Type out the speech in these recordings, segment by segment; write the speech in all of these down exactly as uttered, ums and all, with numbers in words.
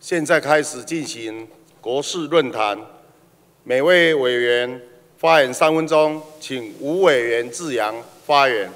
现在开始进行国事论坛，每位委员发言三分钟，请吴委员致阳发言。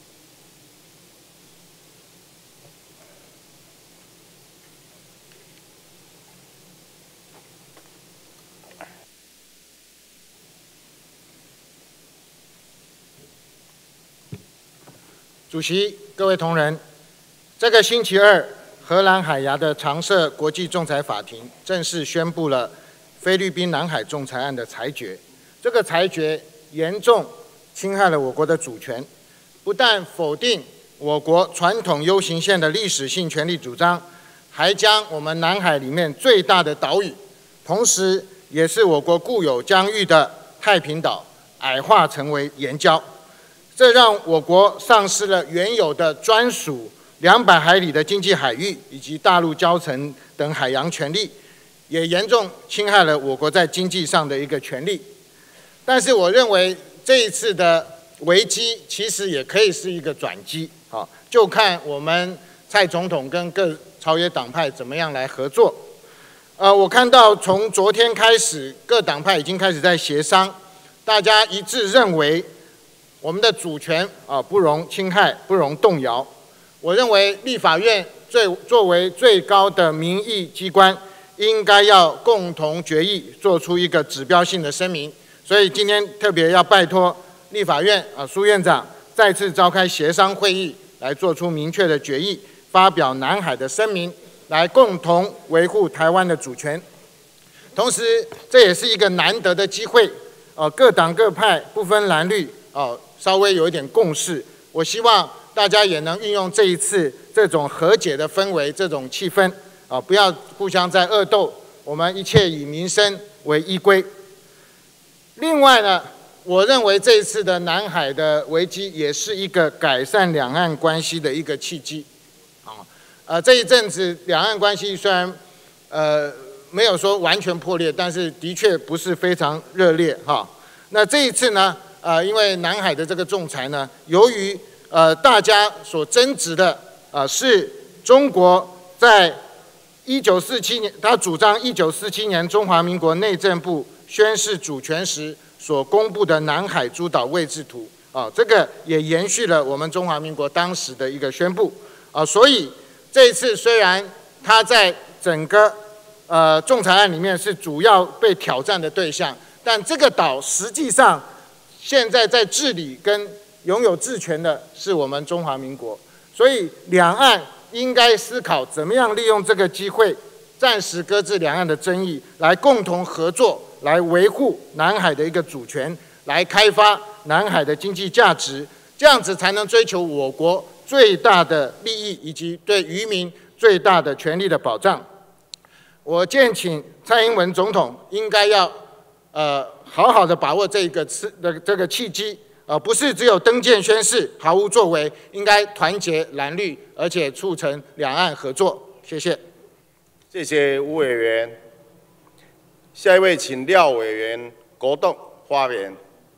主席、各位同仁，这个星期二，荷兰海牙的常设国际仲裁法庭正式宣布了菲律宾南海仲裁案的裁决。这个裁决严重侵害了我国的主权，不但否定我国传统 U 型线的历史性权利主张，还将我们南海里面最大的岛屿，同时也是我国固有疆域的太平岛矮化成为岩礁。这让我国丧失了原有的专属两百海里的经济海域以及大陆礁层等海洋权利，也严重侵害了我国在经济上的一个权利。但是我认为这一次的危机其实也可以是一个转机，好，就看我们蔡总统跟各朝野党派怎么样来合作。呃，我看到从昨天开始，各党派已经开始在协商，大家一致认为我们的主权啊不容侵害，不容动摇。我认为立法院最作为最高的民意机关，应该要共同决议，做出一个指标性的声明。所以今天特别要拜托立法院啊苏院长再次召开协商会议，来做出明确的决议，发表南海的声明，来共同维护台湾的主权。同时，这也是一个难得的机会，呃，各党各派不分蓝绿，哦、呃。稍微有一点共识，我希望大家也能运用这一次这种和解的氛围、这种气氛，啊，不要互相在恶斗，我们一切以民生为依归。另外呢，我认为这一次的南海的危机也是一个改善两岸关系的一个契机，啊，呃，这一阵子两岸关系虽然呃没有说完全破裂，但是的确不是非常热烈哈。那这一次呢？呃，因为南海的这个仲裁呢，由于呃大家所争执的呃是中国在一九四七年，他主张一九四七年中华民国内政部宣示主权时所公布的南海诸岛位置图啊、呃，这个也延续了我们中华民国当时的一个宣布啊、呃，所以这一次虽然他在整个呃仲裁案里面是主要被挑战的对象，但这个岛实际上现在在治理跟拥有治权的是我们中华民国，所以两岸应该思考怎么样利用这个机会，暂时搁置两岸的争议，来共同合作，来维护南海的一个主权，来开发南海的经济价值，这样子才能追求我国最大的利益以及对渔民最大的权利的保障。我建请蔡英文总统应该要呃。好好的把握这个次的这个契机，呃，不是只有登舰宣誓毫无作为，应该团结蓝绿，而且促成两岸合作。谢谢。 谢谢吴委员。下一位，请廖委员国栋发言。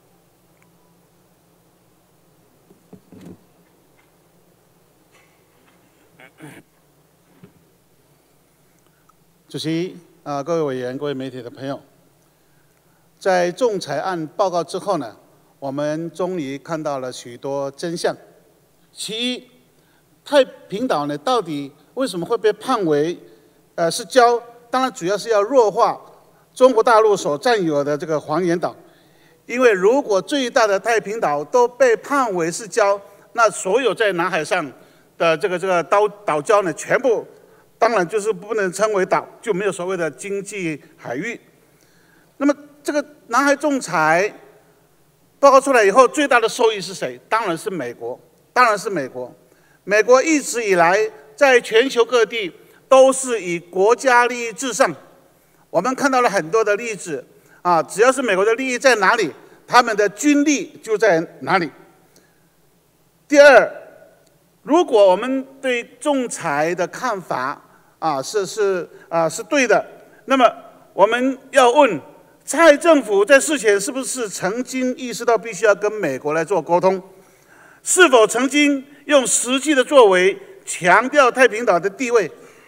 主席啊、呃，各位委员、各位媒体的朋友。在仲裁案报告之后呢，我们终于看到了许多真相。其一，太平岛呢到底为什么会被判为呃是礁？当然主要是要弱化中国大陆所占有的这个黄岩岛，因为如果最大的太平岛都被判为是礁，那所有在南海上的这个这个岛岛礁呢，全部当然就是不能称为岛，就没有所谓的经济海域。那么这个南海仲裁报告出来以后，最大的受益是谁？当然是美国，当然是美国。美国一直以来在全球各地都是以国家利益至上。我们看到了很多的例子啊，只要是美国的利益在哪里，他们的军力就在哪里。第二，如果我们对仲裁的看法啊是是啊是对的，那么我们要问。蔡政府在事前是不是曾经意识到必须要跟美国来做沟通？是否曾经用实际的作为强调太平岛的地位？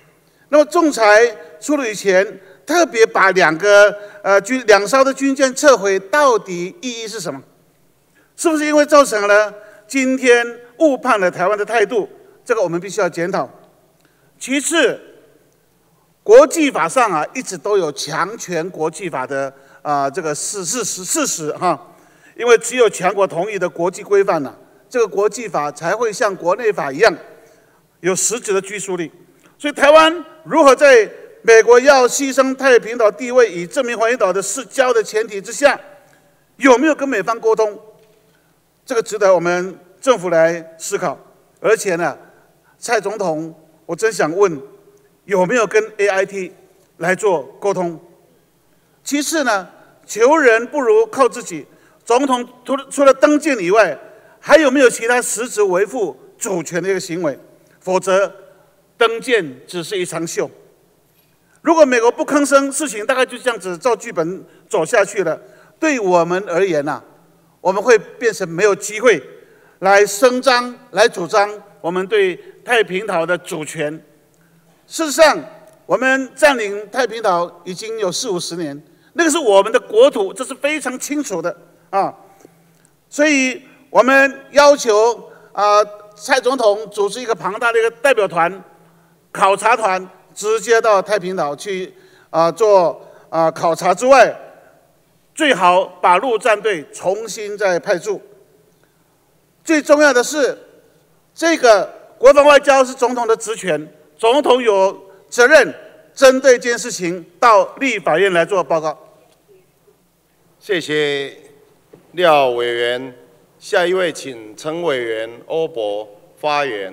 那么仲裁出炉以前，特别把两个呃军两艘的军舰撤回，到底意义是什么？是不是因为造成了今天误判了台湾的态度？这个我们必须要检讨。其次，国际法上啊，一直都有强权国际法的啊、呃、这个事事实事实哈，因为只有全国同意的国际规范呢、啊，这个国际法才会像国内法一样有实质的拘束力。所以台湾如何在美国要牺牲太平岛地位以证明环礁岛的失交的前提之下，有没有跟美方沟通？这个值得我们政府来思考。而且呢，蔡总统，我真想问，有没有跟 A I T 来做沟通？其次呢，求人不如靠自己。总统除除了登舰以外，还有没有其他实质维护主权的一个行为？否则，登舰只是一场秀。如果美国不吭声，事情大概就这样子照剧本走下去了。对我们而言呐、啊，我们会变成没有机会来伸张、来主张我们对太平岛的主权。事实上，我们占领太平岛已经有四五十年，那个是我们的国土，这是非常清楚的啊。所以我们要求啊、呃，蔡总统组织一个庞大的一个代表团、考察团，直接到太平岛去啊、呃、做啊、呃、考察之外，最好把陆战队重新再派驻。最重要的是，这个国防外交是总统的职权，总统有责任针对这件事情到立法院来做报告。 谢谢廖委员，下一位请陈委员欧博发言。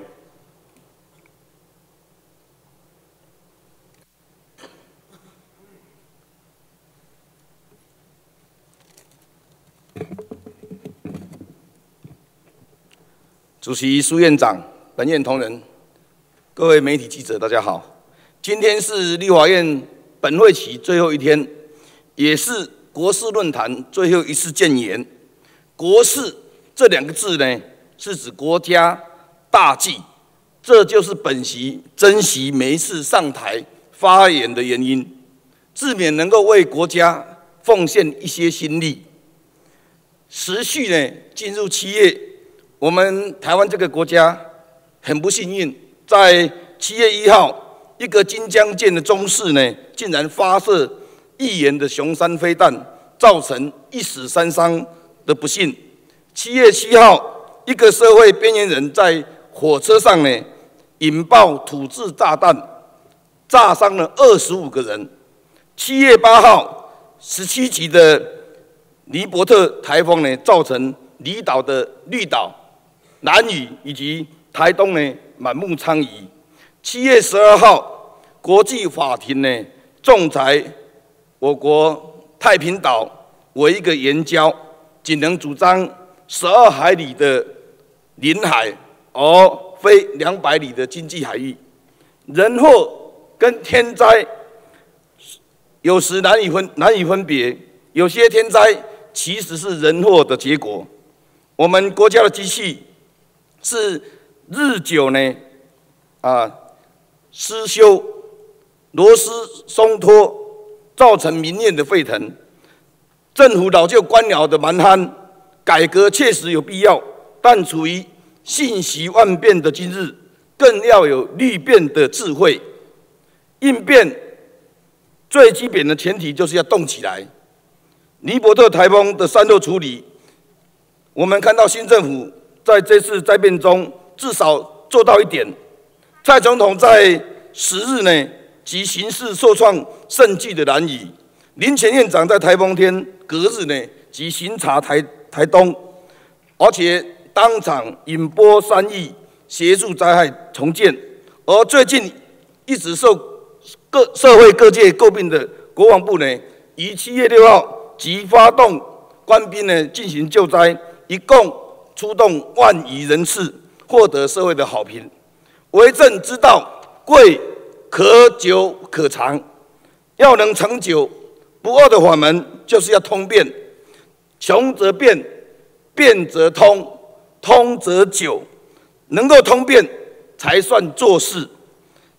主席、苏院长、本院同仁、各位媒体记者，大家好。今天是立法院本会期最后一天，也是国事论坛最后一次建言。国事这两个字呢，是指国家大计，这就是本席珍惜每一次上台发言的原因，自免能够为国家奉献一些心力。时序呢，进入七月。我们台湾这个国家很不幸运，在七月一号，一个金江舰的中士呢，竟然发射易延的雄三飞弹，造成一死三伤的不幸。七月七号，一个社会边缘人在火车上呢，引爆土制炸弹，炸伤了二十五个人。七月八号，十七级的尼伯特台风呢，造成离岛的绿岛、兰屿以及台东呢满目疮痍。七月十二号，国际法庭呢仲裁我国太平岛为一个岩礁，仅能主张十二海里的领海，而非两百里的经济海域。人祸跟天灾有时难以分难以分别，有些天灾其实是人祸的结果。我们国家的机器是日久呢，啊，失修、螺丝松脱，造成民怨的沸腾。政府老旧官僚的蛮憨，改革确实有必要，但处于信息万变的今日，更要有虑变的智慧。应变最基本的前提就是要动起来。尼伯特台风的善后处理，我们看到新政府在这次灾变中，至少做到一点。蔡总统在十日呢，及刑事受创甚巨的兰屿；林前院长在台风天隔日呢，及巡查台台东，而且当场引拨三亿，协助灾害重建。而最近一直受各社会各界诟病的国防部呢，于七月六号即发动官兵呢进行救灾，一共出动万余人次，获得社会的好评。为政之道，贵可久可长，要能长久不二的法门，就是要通变。穷则变，变则通，通则久，能够通变才算做事。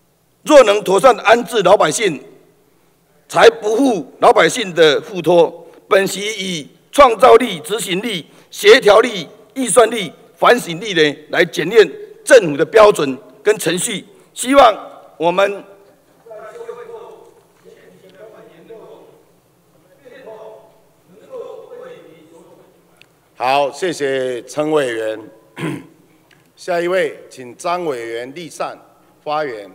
若能妥善安置老百姓，才不负老百姓的付托。本席以创造力、执行力、协调力、预算力、反省力呢，来检验政府的标准跟程序。希望我们好，谢谢陈委员。下一位，请张委员立善发言。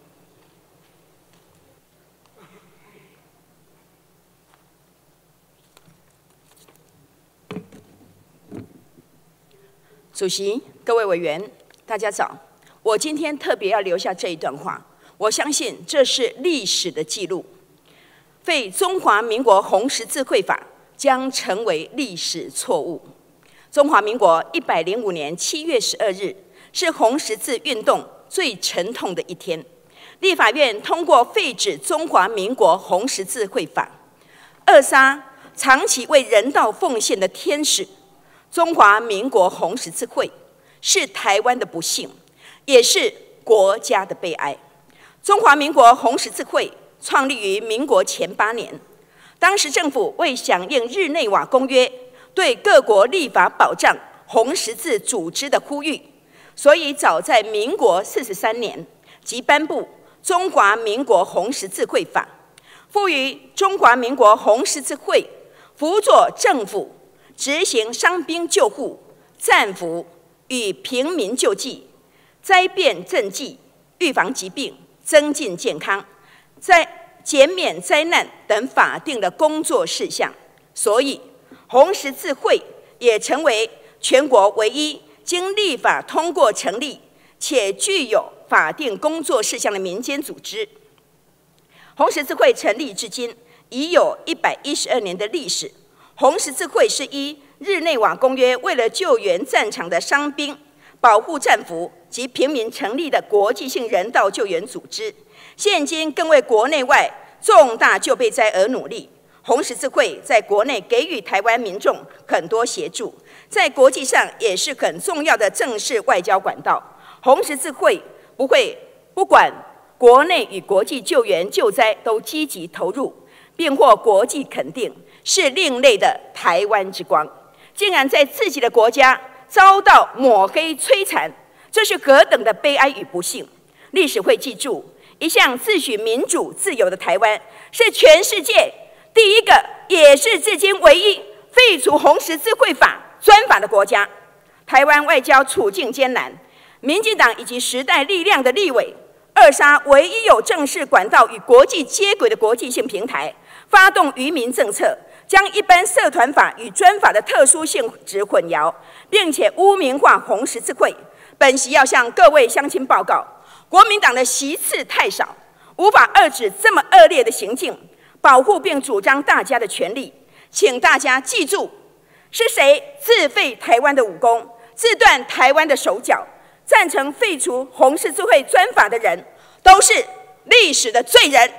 主席、各位委员，大家早。我今天特别要留下这一段话，我相信这是历史的记录。废中华民国红十字会法将成为历史错误。中华民国一百零五年七月十二日是红十字运动最沉痛的一天。立法院通过废止中华民国红十字会法，扼杀长期为人道奉献的天使。中华民国红十字会是台湾的不幸，也是国家的悲哀。中华民国红十字会创立于民国前八年，当时政府为响应日内瓦公约对各国立法保障红十字组织的呼吁，所以早在民国四十三年即颁布《中华民国红十字会法》，赋予中华民国红十字会辅佐政府执行伤兵救护、战俘与平民救济、灾变赈济、预防疾病、增进健康、在减免灾难等法定的工作事项。所以，红十字会也成为全国唯一经立法通过成立且具有法定工作事项的民间组织。红十字会成立至今已有一百一十二年的历史。红十字会是依日内瓦公约为了救援战场的伤兵、保护战俘及平民成立的国际性人道救援组织，现今更为国内外重大救备灾而努力。红十字会在国内给予台湾民众很多协助，在国际上也是很重要的正式外交管道。红十字会不会不管国内与国际救援救灾都积极投入，并获国际肯定，是另类的台湾之光。竟然在自己的国家遭到抹黑摧残，这是何等的悲哀与不幸！历史会记住，一向自诩民主自由的台湾，是全世界第一个，也是至今唯一废除红十字会法专法的国家。台湾外交处境艰难，民进党以及时代力量的立委扼杀唯一有正式管道与国际接轨的国际性平台，发动渔民政策，将一般社团法与专法的特殊性质混淆，并且污名化红十字会。本席要向各位乡亲报告，国民党的席次太少，无法遏止这么恶劣的行径，保护并主张大家的权利。请大家记住，是谁自废台湾的武功，自断台湾的手脚，赞成废除红十字会专法的人，都是历史的罪人。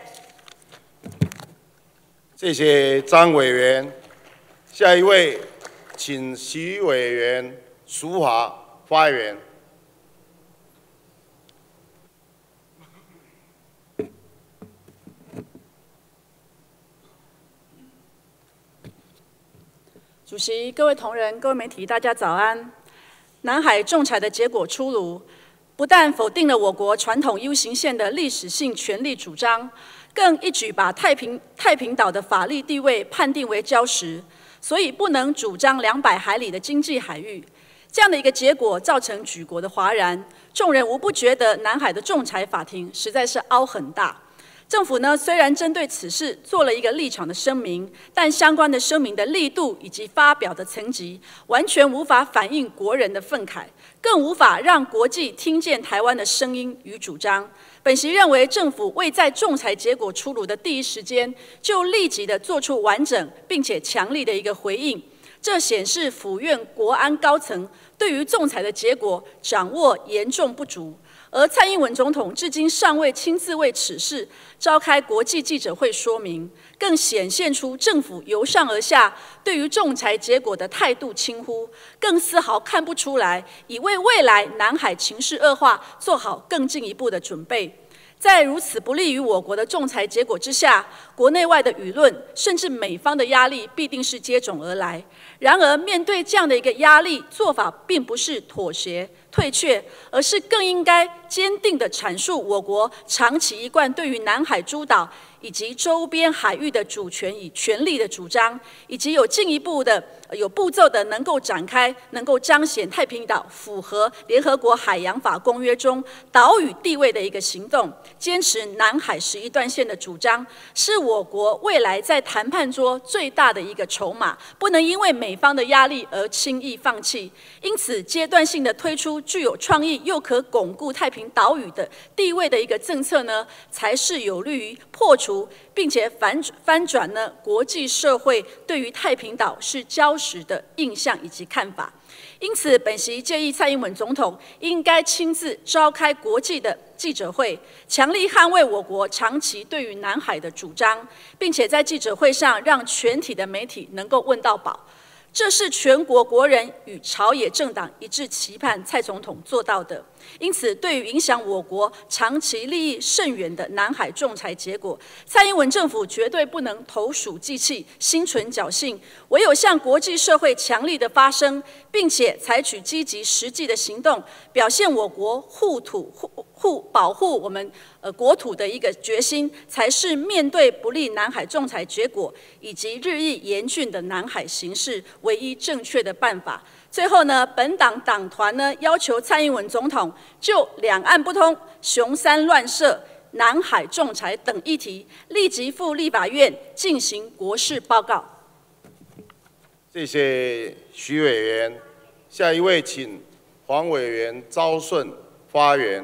谢谢张委员。下一位，请徐委员淑华发言。 主席、各位同仁、各位媒体，大家早安。南海仲裁的结果出炉，不但否定了我国传统 U 型宪的历史性权利主张，更一举把太平太平岛的法律地位判定为礁石，所以不能主张两百海里的经济海域。这样的一个结果造成举国的哗然，众人无不觉得南海的仲裁法庭实在是凹很大。政府呢，虽然针对此事做了一个立场的声明，但相关的声明的力度以及发表的层级，完全无法反映国人的愤慨，更无法让国际听见台湾的声音与主张。本席认为，政府未在仲裁结果出炉的第一时间，就立即的做出完整并且强力的一个回应，这显示府院国安高层对于仲裁的结果掌握严重不足。而蔡英文总统至今尚未亲自为此事召开国际记者会说明，更显现出政府由上而下对于仲裁结果的态度轻忽，更丝毫看不出来已为未来南海情势恶化做好更进一步的准备。 在如此不利于我国的仲裁结果之下，国内外的舆论甚至美方的压力必定是接踵而来。然而，面对这样的一个压力，做法并不是妥协、退却，而是更应该坚定地阐述我国长期一贯对于南海诸岛以及周边海域的主权与权利的主张，以及有进一步的、有步骤的能够展开、能够彰显太平岛符合联合国海洋法公约中岛屿地位的一个行动，坚持南海十一段线的主张，是我国未来在谈判桌最大的一个筹码，不能因为美方的压力而轻易放弃。因此，阶段性的推出具有创意又可巩固太平岛屿的地位的一个政策呢，才是有利于破除并且反翻转呢国际社会对于太平岛是礁石的印象以及看法。因此，本席建议蔡英文总统应该亲自召开国际的记者会，强力捍卫我国长期对于南海的主张，并且在记者会上让全体的媒体能够问到饱。这是全国国人与朝野政党一致期盼蔡总统做到的。因此，对于影响我国长期利益甚远的南海仲裁结果，蔡英文政府绝对不能投鼠忌器、心存侥幸，唯有向国际社会强力的发声，并且采取积极实际的行动，表现我国护土护护保护我们呃国土的一个决心，才是面对不利南海仲裁结果以及日益严峻的南海形势唯一正确的办法。最后呢，本党党团呢要求蔡英文总统就两岸不通、雄三乱射、南海仲裁等议题，立即赴立法院进行国事报告。 谢谢徐委员，下一位请黄委员昭顺发言。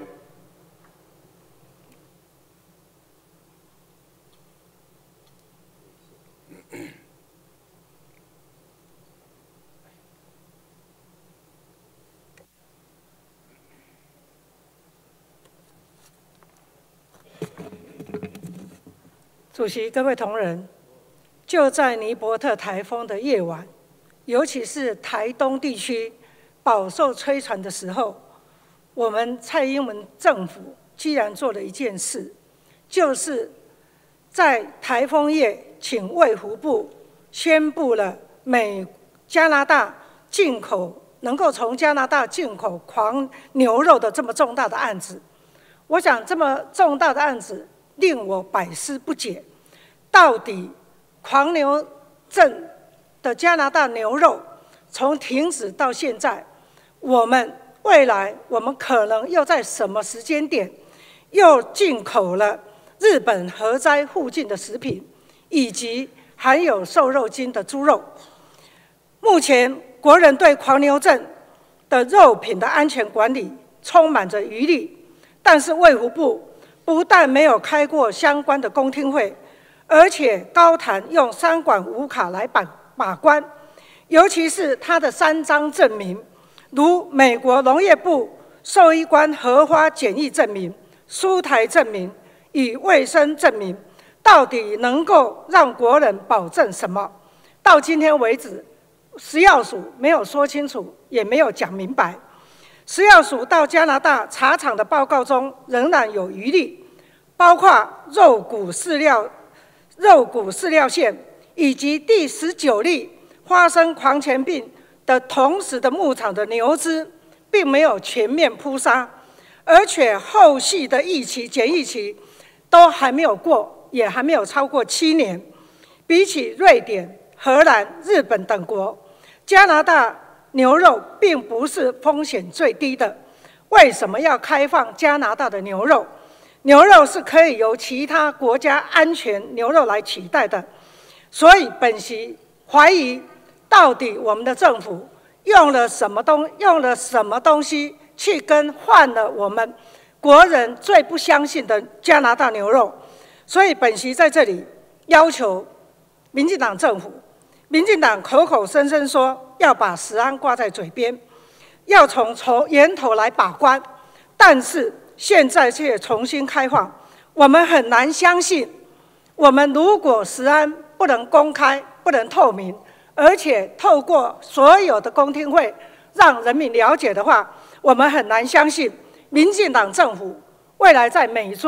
主席、各位同仁，就在尼伯特台风的夜晚，尤其是台东地区饱受摧残的时候，我们蔡英文政府既然做了一件事，就是在台风夜请卫福部宣布了美加拿大进口能够从加拿大进口狂牛肉的这么重大的案子。我想这么重大的案子令我百思不解，到底狂牛症的加拿大牛肉从停止到现在，我们未来我们可能又在什么时间点又进口了日本核灾附近的食品，以及含有瘦肉精的猪肉。目前国人对狂牛症的肉品的安全管理充满着疑虑，但是卫福部不但没有开过相关的公听会，而且高谈用三管五卡来把把关，尤其是他的三张证明，如美国农业部兽医官核花检疫证明、输台证明与卫生证明，到底能够让国人保证什么？到今天为止，食药署没有说清楚，也没有讲明白。食药署到加拿大查厂的报告中仍然有疑虑，包括肉骨饲料、肉骨饲料线以及第十九例发生狂犬病的同时的牧场的牛只，并没有全面扑杀，而且后续的疫期、检疫期都还没有过，也还没有超过七年。比起瑞典、荷兰、日本等国，加拿大牛肉并不是风险最低的。为什么要开放加拿大的牛肉？牛肉是可以由其他国家安全牛肉来取代的。所以本席怀疑，到底我们的政府用了什么东用了什么东西去跟换了我们国人最不相信的加拿大牛肉？所以本席在这里要求民进党政府，民进党口口声声说要把食安挂在嘴边，要从从源头来把关，但是现在却重新开放，我们很难相信。我们如果食安不能公开、不能透明，而且透过所有的公听会让人民了解的话，我们很难相信民进党政府未来在美猪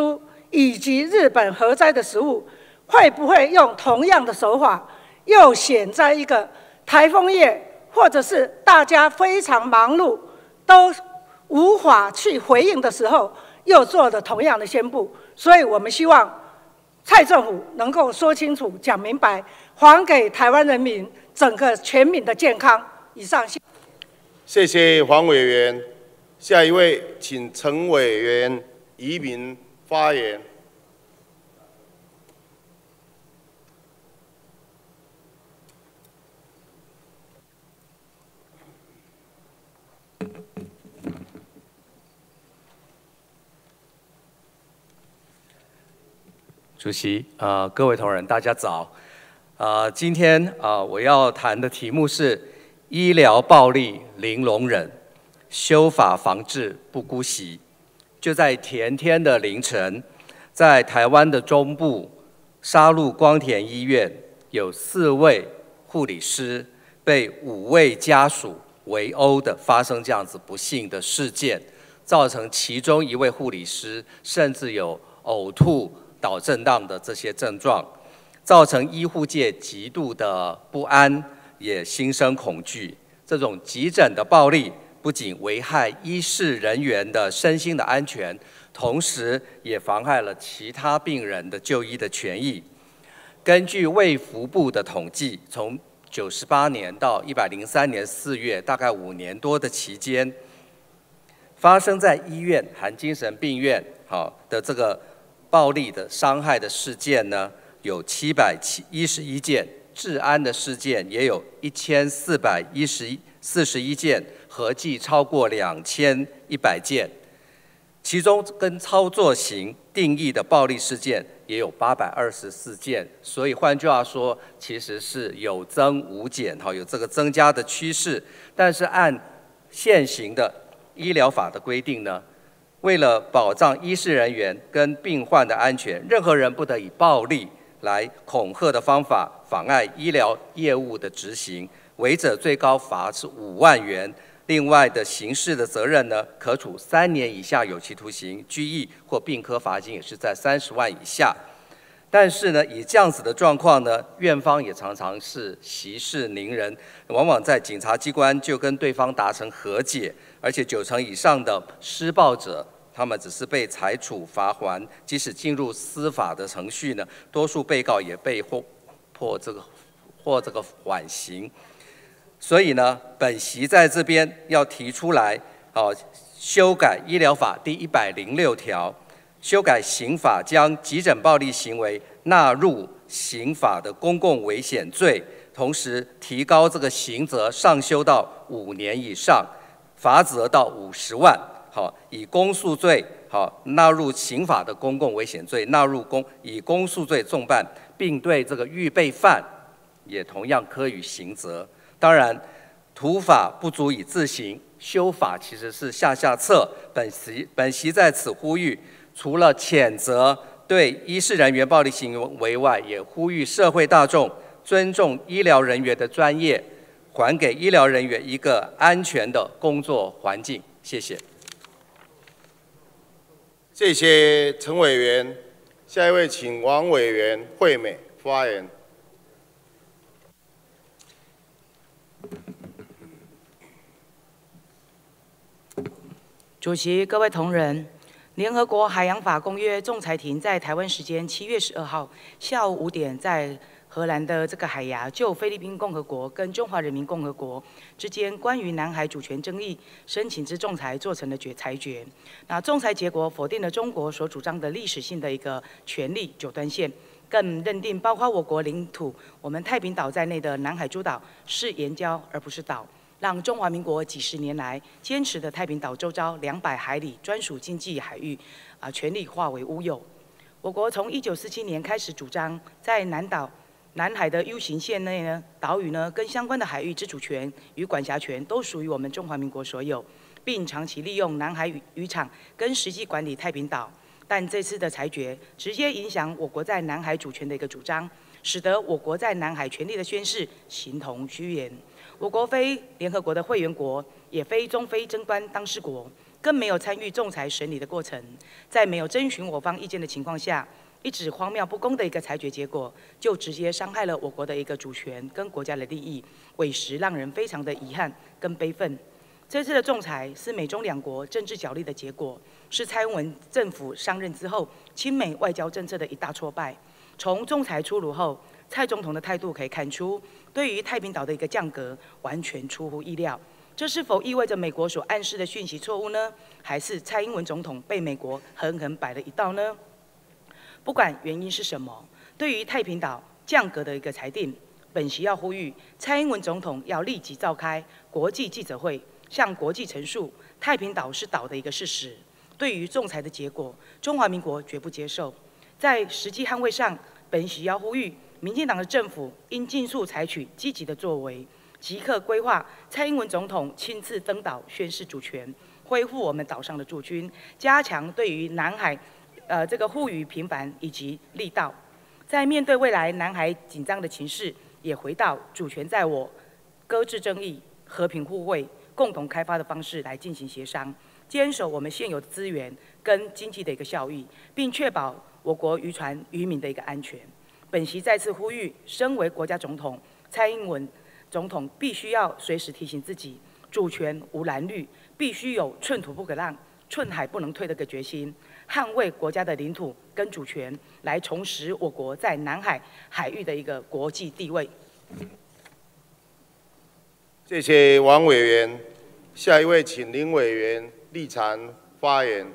以及日本核灾的时候，会不会用同样的手法，又选在一个台风夜，或者是大家非常忙碌，都无法去回应的时候，又做了同样的宣布？所以我们希望蔡政府能够说清楚、讲明白，还给台湾人民整个全民的健康。以上。 谢谢黄委员。下一位，请陈委员移民发言。 主席，呃，各位同仁，大家早。呃，今天呃，我要谈的题目是医疗暴力零容忍，修法防治不姑息。就在前天的凌晨，在台湾的中部沙鹿光田医院，有四位护理师被五位家属围殴的发生这样子不幸的事件，造成其中一位护理师甚至有呕吐、脑震荡的这些症状，造成医护界极度的不安，也心生恐惧。这种急诊的暴力不仅危害医事人员的身心的安全，同时也妨害了其他病人的就医的权益。根据卫福部的统计，从九十八年到一百零三年四月，大概五年多的期间，发生在医院含精神病院好的这个暴力的伤害的事件呢，有七百一十一件，治安的事件也有一千四百四十一件，合计超过两千一百件。其中跟操作型定义的暴力事件也有八百二十四件，所以换句话说，其实是有增无减，有这个增加的趋势。但是按现行的医疗法的规定呢，为了保障医事人员跟病患的安全，任何人不得以暴力来恐吓的方法妨碍医疗业务的执行，违者最高罚是五万元。另外的刑事的责任呢，可处三年以下有期徒刑、拘役或并科罚金，也是在三十万以下。但是呢，以这样子的状况呢，院方也常常是息事宁人，往往在警察机关就跟对方达成和解，而且九成以上的施暴者，他们只是被裁处罚锾，即使进入司法的程序呢，多数被告也被获破这个获这个缓刑。所以呢，本席在这边要提出来，哦，修改医疗法第一百零六条，修改刑法，将急诊暴力行为纳入刑法的公共危险罪，同时提高这个刑责上修到五年以上，罚则到五十万。好，以公诉罪好纳入刑法的公共危险罪，纳入公以公诉罪重办，并对这个预备犯也同样科予刑责。当然，土法不足以自行，修法其实是下下策。本席本席在此呼吁，除了谴责对医事人员暴力行为外，也呼吁社会大众尊重医疗人员的专业，还给医疗人员一个安全的工作环境。谢谢。 谢谢陈委员。下一位，请王委员惠美发言。 主席、各位同仁，联合国海洋法公约仲裁庭在台湾时间七月十二号下午五点，在荷兰的这个海牙就菲律宾共和国跟中华人民共和国之间关于南海主权争议申请之仲裁做成了决裁决。那仲裁结果否定了中国所主张的历史性的一个权利九段线，更认定包括我国领土、我们太平岛在内的南海诸岛是岩礁而不是岛。让中华民国几十年来坚持的太平岛周遭两百海里专属经济海域啊，全力化为乌有。我国从一九四七年开始主张，在南岛、南海的 U 型线内呢，岛屿呢跟相关的海域之主权与管辖权都属于我们中华民国所有，并长期利用南海渔场跟实际管理太平岛。但这次的裁决直接影响我国在南海主权的一个主张，使得我国在南海权利的宣示形同虚言。我国非联合国的会员国，也非中非争端当事国， 更没有参与仲裁审理的过程，在没有征询我方意见的情况下，一纸荒谬不公的一个裁决结果，就直接伤害了我国的一个主权跟国家的利益，委实让人非常的遗憾跟悲愤。这次的仲裁是美中两国政治角力的结果，是蔡英文政府上任之后亲美外交政策的一大挫败。从仲裁出炉后，蔡总统的态度可以看出，对于太平岛的一个降格完全出乎意料。这是否意味着美国所暗示的讯息错误呢？还是蔡英文总统被美国狠狠摆了一道呢？不管原因是什么，对于太平岛降格的一个裁定，本席要呼吁蔡英文总统要立即召开国际记者会，向国际陈述太平岛是岛的一个事实。对于仲裁的结果，中华民国绝不接受。在实际捍卫上，本席要呼吁民进党的政府应尽速采取积极的作为，即刻规划蔡英文总统亲自登岛宣示主权，恢复我们岛上的驻军，加强对于南海，呃这个护渔频繁以及力道。在面对未来南海紧张的情势，也回到主权在我，搁置争议，和平互惠，共同开发的方式来进行协商，坚守我们现有的资源跟经济的一个效益，并确保我国渔船渔民的一个安全。本席再次呼吁，身为国家总统，蔡英文总统必须要随时提醒自己，主权无蓝绿，必须有寸土不可让、寸海不能退的个决心，捍卫国家的领土跟主权，来重拾我国在南海海域的一个国际地位。 谢谢王委员，下一位请林委员立场发言。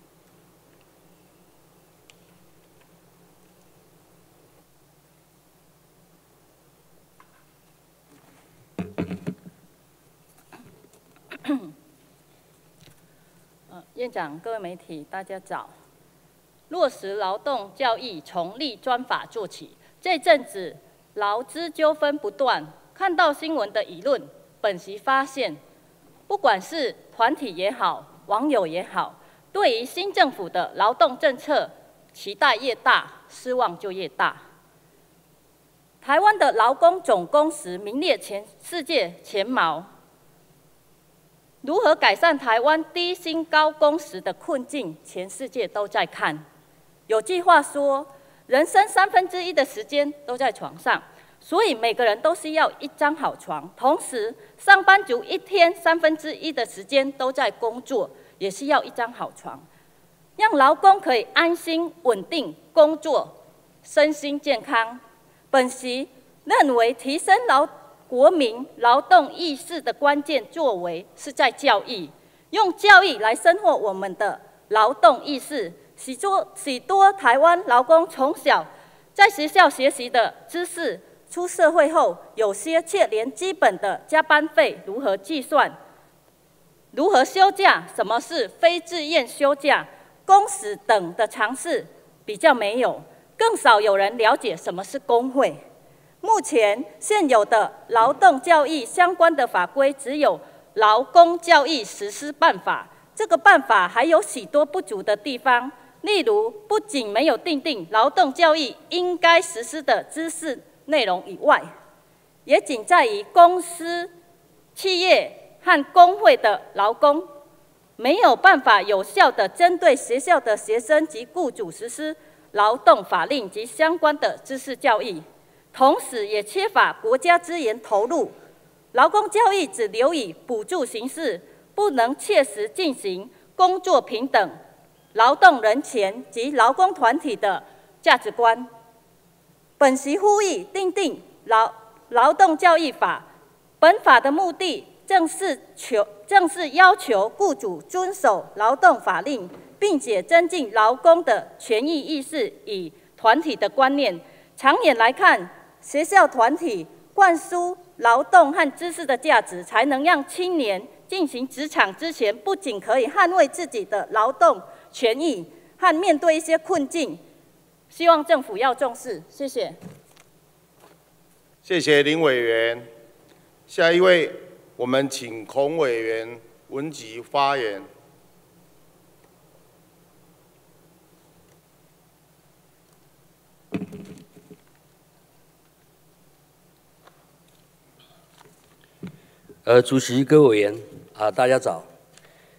呃，院长、各位媒体，大家早。落实劳动教育从立专法做起，这阵子劳资纠纷不断，看到新闻的舆论，本席发现，不管是团体也好，网友也好，对于新政府的劳动政策期待越大，失望就越大。台湾的劳工总工时名列全世界前茅。如何改善台湾低薪高工时的困境，全世界都在看。有句话说，人生三分之一的时间都在床上，所以每个人都需要一张好床。同时，上班族一天三分之一的时间都在工作，也需要一张好床，让劳工可以安心稳定工作，身心健康。本席认为，提升劳国民劳动意识的关键作为是在教育，用教育来深化我们的劳动意识。许多许多台湾劳工从小在学校学习的知识，出社会后有些却连基本的加班费如何计算、如何休假、什么是非自愿休假、工时等的常识比较没有，更少有人了解什么是工会。目前现有的劳动教育相关的法规只有《劳工教育实施办法》，这个办法还有许多不足的地方，例如不仅没有订定劳动教育应该实施的知识内容以外，也仅在于公司、企业和工会的劳工没有办法有效地针对学校的学生及雇主实施劳动法令及相关的知识教育。同时也缺乏国家资源投入，劳工教育只留以补助形式，不能切实进行工作平等、劳动人权及劳工团体的价值观。本席呼吁订定劳劳动教育法，本法的目的正是求正是要求雇主遵守劳动法令，并且增进劳工的权益意识与团体的观念。长远来看，学校团体灌输劳动和知识的价值，才能让青年进行职场之前，不仅可以捍卫自己的劳动权益和面对一些困境。希望政府要重视，谢谢。 谢谢林委员。下一位，我们请孔委员文吉发言。 呃，主席、各位委员啊，大家早。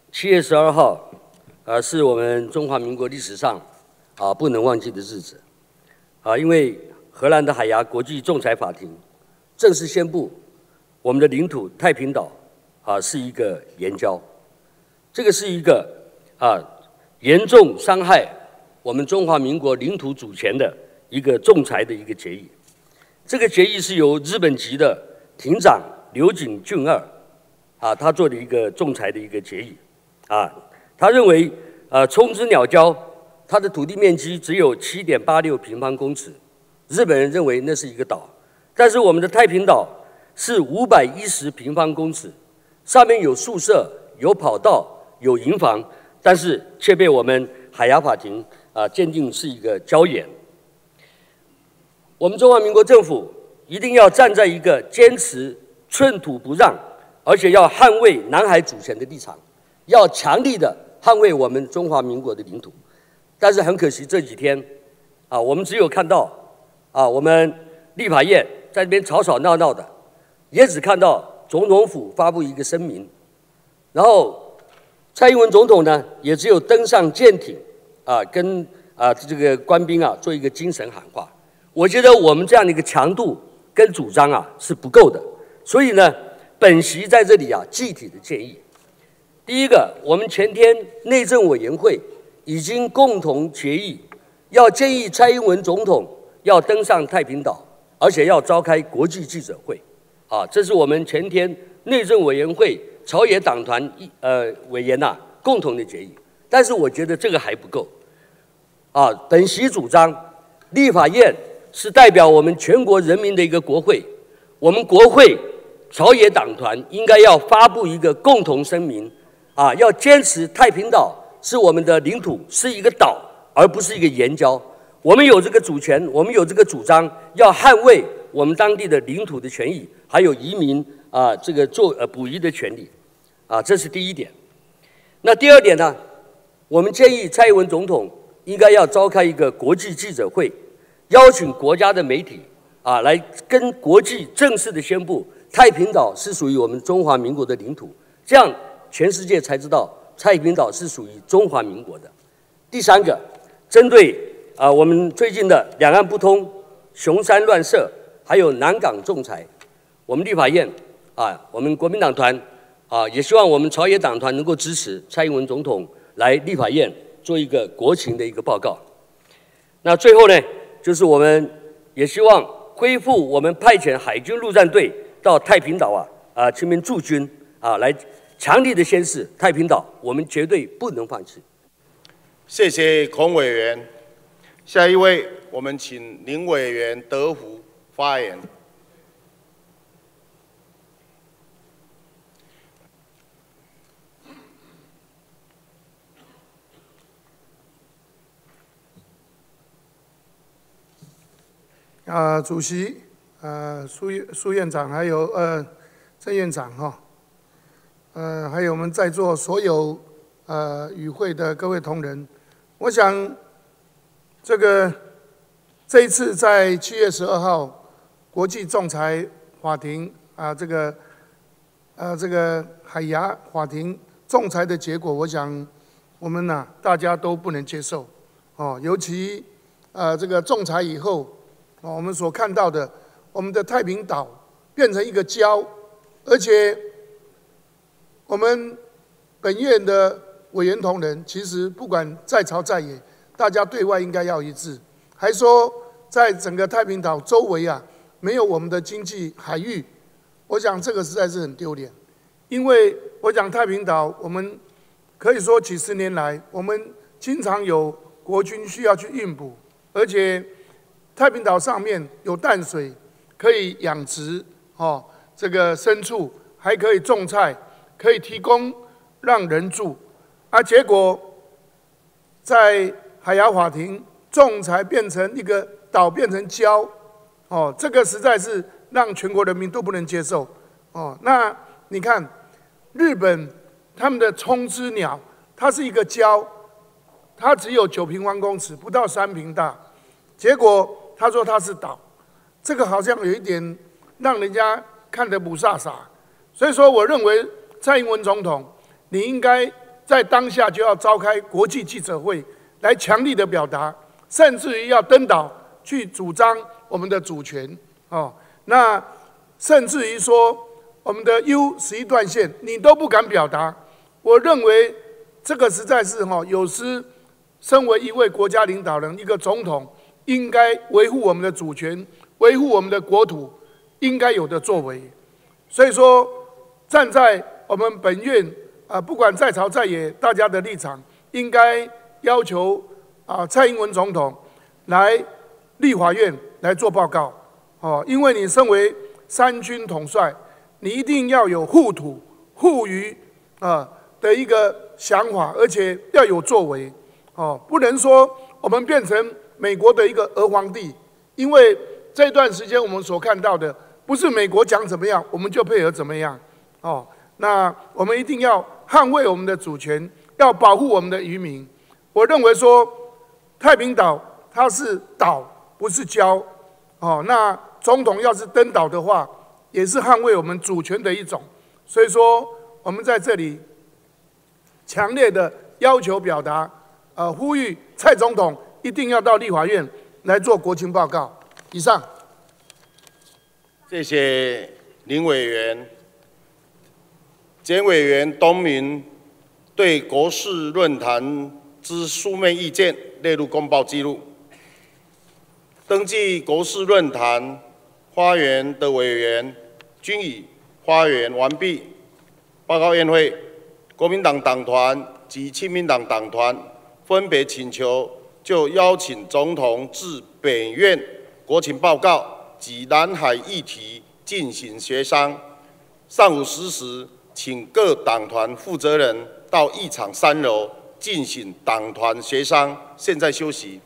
七月十二号，呃，是我们中华民国历史上啊不能忘记的日子，啊，因为荷兰的海牙国际仲裁法庭正式宣布，我们的领土太平岛啊是一个延交，这个是一个啊严重伤害我们中华民国领土主权的一个仲裁的一个决议。这个决议是由日本籍的庭长刘景俊二啊，他做的一个仲裁的一个决议。啊，他认为，呃，冲之鸟礁，它的土地面积只有七点八六平方公尺，日本人认为那是一个岛，但是我们的太平岛是五百一十平方公尺，上面有宿舍、有跑道、有营房，但是却被我们海牙法庭啊鉴定是一个礁岩。我们中华民国政府一定要站在一个坚持寸土不让，而且要捍卫南海主权的立场。要强力的捍卫我们中华民国的领土，但是很可惜这几天，啊，我们只有看到啊，我们立法院在这边吵吵闹闹的，也只看到总统府发布一个声明，然后蔡英文总统呢，也只有登上舰艇啊，跟啊这个官兵啊做一个精神喊话。我觉得我们这样的一个强度跟主张啊是不够的，所以呢，本席在这里啊具体的建议。第一个，我们前天内政委员会已经共同决议，要建议蔡英文总统要登上太平岛，而且要召开国际记者会。啊，这是我们前天内政委员会朝野党团呃委员呐、啊、共同的决议。但是我觉得这个还不够。啊，本席主张，立法院是代表我们全国人民的一个国会，我们国会朝野党团应该要发布一个共同声明。啊，要坚持太平岛是我们的领土，是一个岛，而不是一个岩礁。我们有这个主权，我们有这个主张，要捍卫我们当地的领土的权益，还有移民啊这个做呃捕鱼的权利。啊，这是第一点。那第二点呢，我们建议蔡英文总统应该要召开一个国际记者会，邀请国家的媒体啊来跟国际正式的宣布太平岛是属于我们中华民国的领土，这样全世界才知道太平岛是属于中华民国的。第三个，针对啊我们最近的两岸不通、熊山乱射，还有南港仲裁，我们立法院啊，我们国民党团啊，也希望我们朝野党团能够支持蔡英文总统来立法院做一个国情的一个报告。那最后呢，就是我们也希望恢复我们派遣海军陆战队到太平岛啊啊这边驻军啊来。强力的宣示，太平岛我们绝对不能放弃。 谢谢孔委员。下一位，我们请林委员德福发言。 啊、呃，主席，呃，苏苏院长，还有呃郑院长哈。哦呃，还有我们在座所有呃与会的各位同仁，我想这个这一次在七月十二号国际仲裁法庭啊、呃，这个呃这个海牙法庭仲裁的结果，我想我们呐、啊、大家都不能接受哦，尤其呃这个仲裁以后，哦我们所看到的，我们的太平岛变成一个礁，而且我们本院的委员同仁，其实不管在朝在野，大家对外应该要一致。还说在整个太平岛周围啊，没有我们的经济海域，我想这个实在是很丢脸。因为我讲太平岛，我们可以说几十年来，我们经常有国军需要去运补，而且太平岛上面有淡水，可以养殖哦，这个牲畜，还可以种菜。可以提供让人住，啊，结果在海牙法庭仲裁变成一个岛变成礁，哦，这个实在是让全国人民都不能接受，哦，那你看日本他们的冲之鸟，它是一个礁，它只有九平方公尺，不到三平大，结果他说它是岛，这个好像有一点让人家看得不飒飒，所以说我认为。蔡英文总统，你应该在当下就要召开国际记者会，来强力的表达，甚至于要登岛去主张我们的主权哦。那甚至于说我们的 U 十一段线，你都不敢表达，我认为这个实在是哈有失身为一位国家领导人、一个总统，应该维护我们的主权、维护我们的国土应该有的作为。所以说，站在我们本院啊、呃，不管在朝在野，大家的立场应该要求啊、呃、蔡英文总统来立法院来做报告哦，因为你身为三军统帅，你一定要有护土护渔啊的一个想法，而且要有作为哦，不能说我们变成美国的一个儿皇帝，因为这段时间我们所看到的不是美国讲怎么样，我们就配合怎么样哦。那我们一定要捍卫我们的主权，要保护我们的渔民。我认为说，太平岛它是岛，不是礁哦。那总统要是登岛的话，也是捍卫我们主权的一种。所以说，我们在这里强烈的要求表达，呃，呼吁蔡总统一定要到立法院来做国情报告。以上。 谢谢林委员。检委员东明对国事论坛之书面意见列入公报记录。登记国事论坛发言的委员均已发言完毕。报告院会，国民党党团及亲民党党团分别请求就邀请总统至本院国情报告及南海议题进行协商。上午十时，请各党团负责人到议场三楼进行党团协商。现在休息。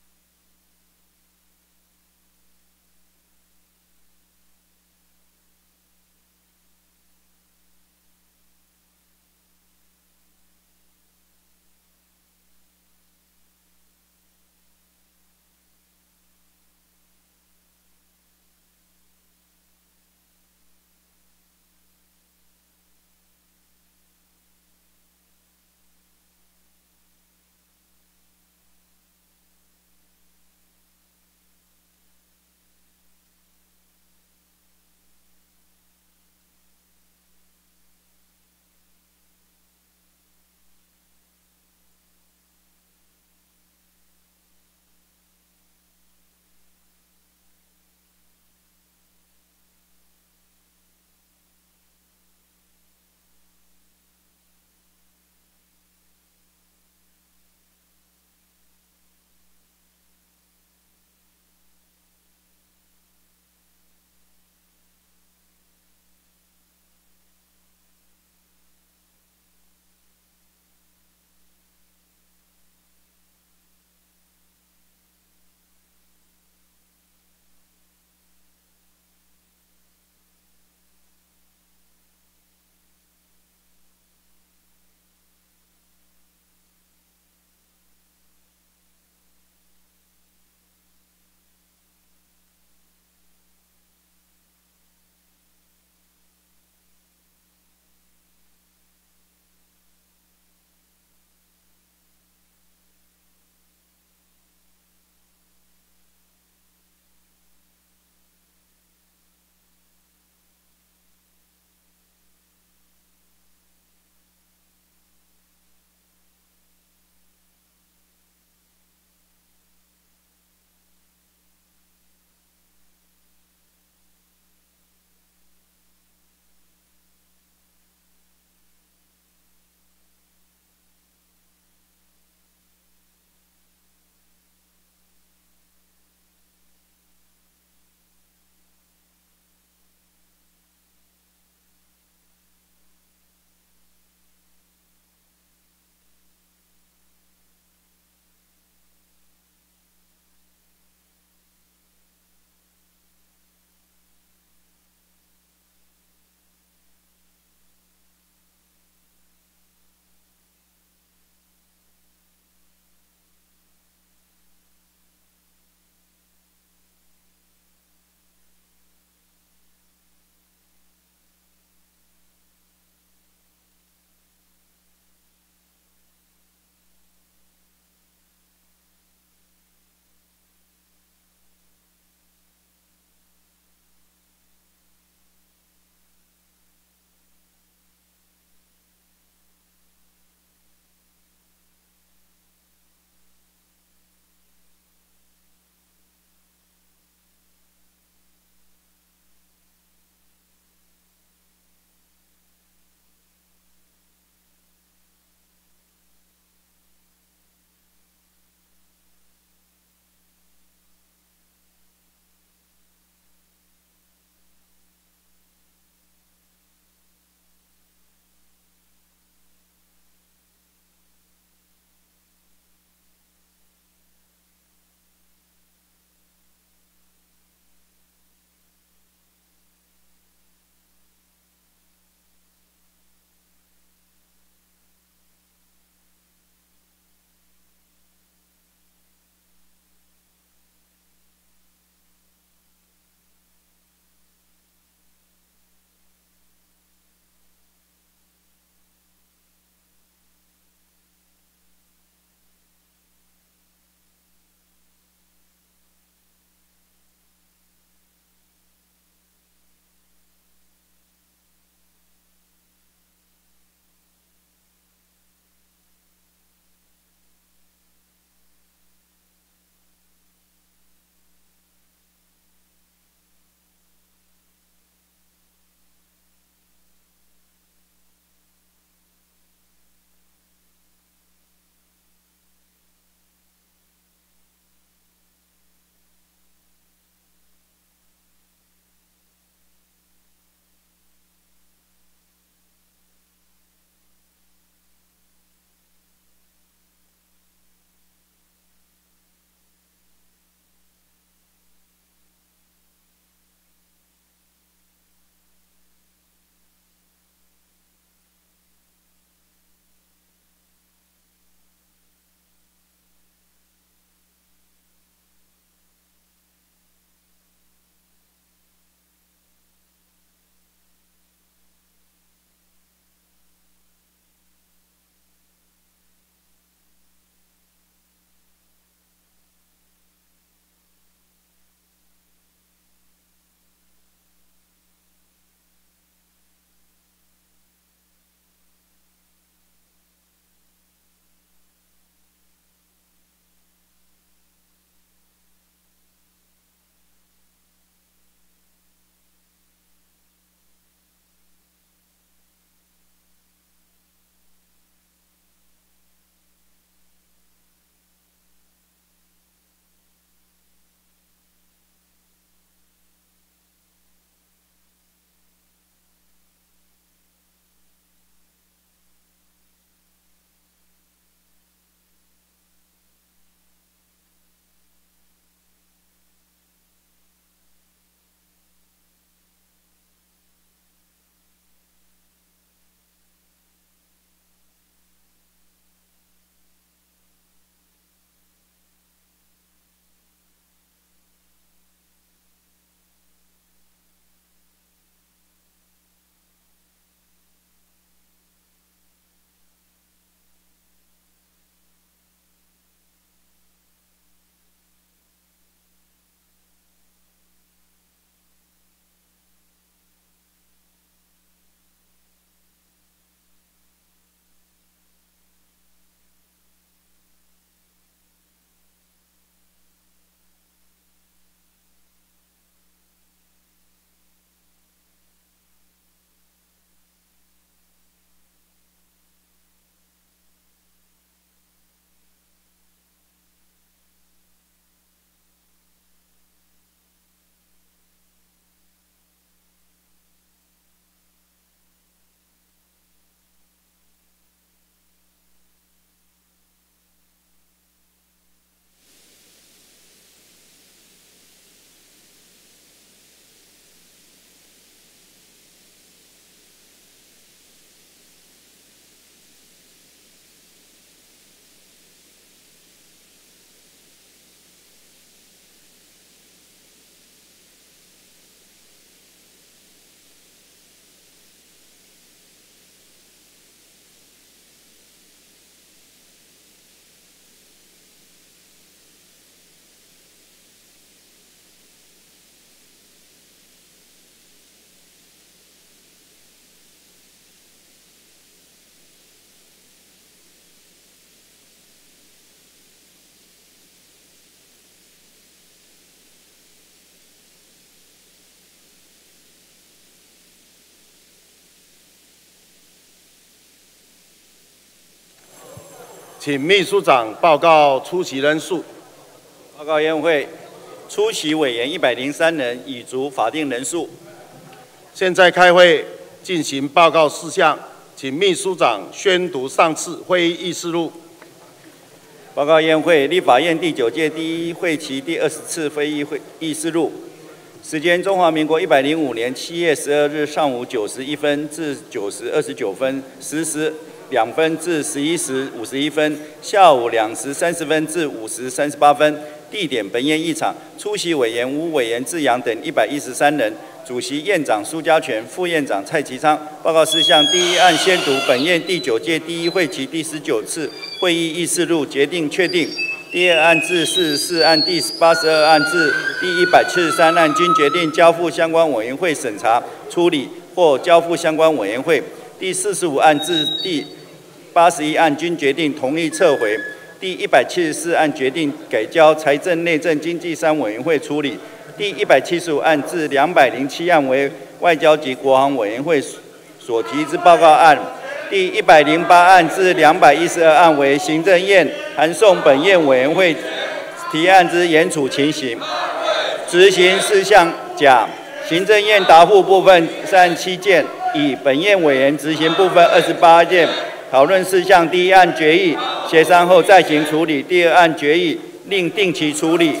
请秘书长报告出席人数。 报告院会，出席委员一百零三人，已足法定人数。 现在开会进行报告事项，请秘书长宣读上次会议议事录。 报告院会，立法院第九届第一会期第二十次会议会议事录。时间：中华民国一百零五年七月十二日上午九时一分至九时二十九分，十时两分至十一时五十一分，下午两时三十分至五时三十八分。地点：本院议场。出席委员吴委员志扬等一百一十三人。主席院长苏家全，副院长蔡其昌。报告事项：第一案宣读本院第九届第一会期第十九次会议议事录，决定确定。第二案至四十四案、第八十二案至第一百七十三案均决定交付相关委员会审查处理，或交付相关委员会。第四十五案至第八十一案均决定同意撤回。第一百七十四案决定改交财政、内政、经济三委员会处理。第一百七十五案至两百零七案为外交及国防委员会所提之报告案。第一百零八案至两百一十二案为行政院函送本院委员会提案之严处情形。执行事项甲，行政院答复部分三十七件，乙本院委员执行部分二十八件。讨论事项：第一案决议协商后再行处理；第二案决议另定期处理。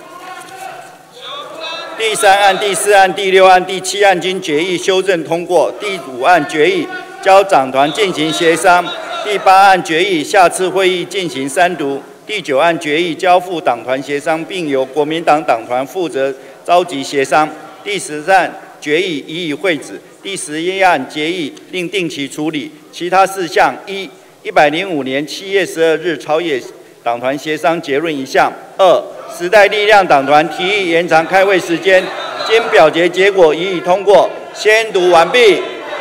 第三案、第四案、第六案、第七案经决议修正通过；第五案决议交长团进行协商；第八案决议下次会议进行三读；第九案决议交付党团协商，并由国民党党团负责召集协商；第十案决议予以会址；第十一案决议另定期处理。其他事项：一、一百零五年七月十二日朝野党团协商结论一项；二、时代力量党团提议延长开会时间，经表决结果予以通过。宣读完毕。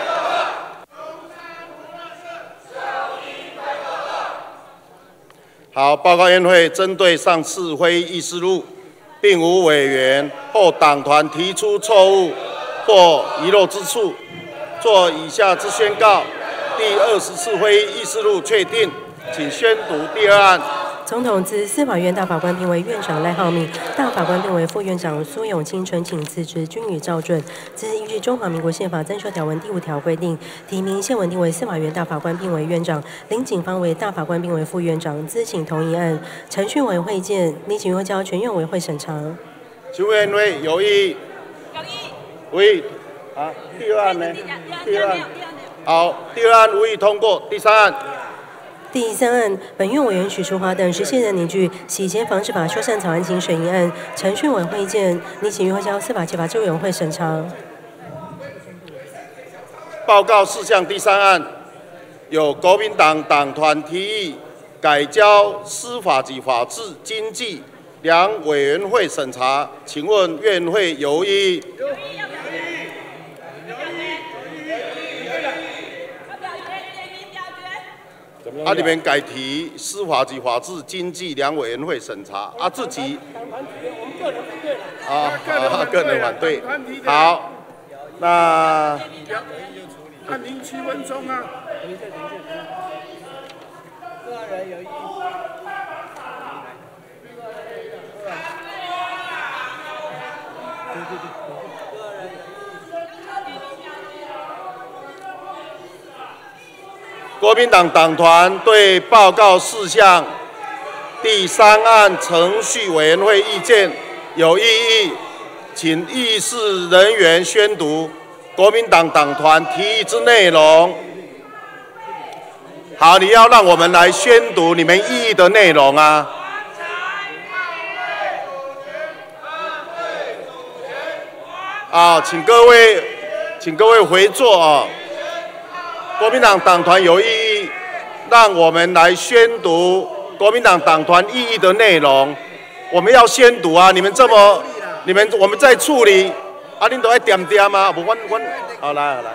好，报告院会针对上次会议议事录，并无委员或党团提出错误或遗漏之处，做以下之宣告：第二十次会议议事录确定，请宣读第二案。 总统自司法院大法官并为院长赖浩明，大法官并为副院长苏永清呈请辞职，均予照准。自依据中华民国宪法增修条文第五条规定，提名谢文定为司法院大法官并为院长，林景芳为大法官并为副院长，咨请同一案。程序委员会见，拟请由交全院委会审查。 全委员会有异议？无异。啊，第二案呢？第二案。好，第二案无异通过。第三案。 第三案，本院委员许淑华等十七人拟具洗钱防治法修缮草案请审议案，程序委员会见，拟请于后交司法及法制委员会审查。 报告事项第三案，有国民党党团提议改交司法及法制、经济两委员会审查，请问院会有异议？啊，你们改提司法及法制、经济两委员会审查，啊，自己啊，啊，个人反对。好，那按您七分钟啊。 国民党党团对报告事项第三案程序委员会意见有异议，请议事人员宣读国民党党团提议之内容。好，你要让我们来宣读你们异议的内容啊。啊，请各位，请各位回座啊。国民党党团有异议，让我们来宣读国民党党团异议的内容。我们要宣读啊！你们这么，你们我们在处理，啊，恁都爱点点吗？不，我我，好来好来。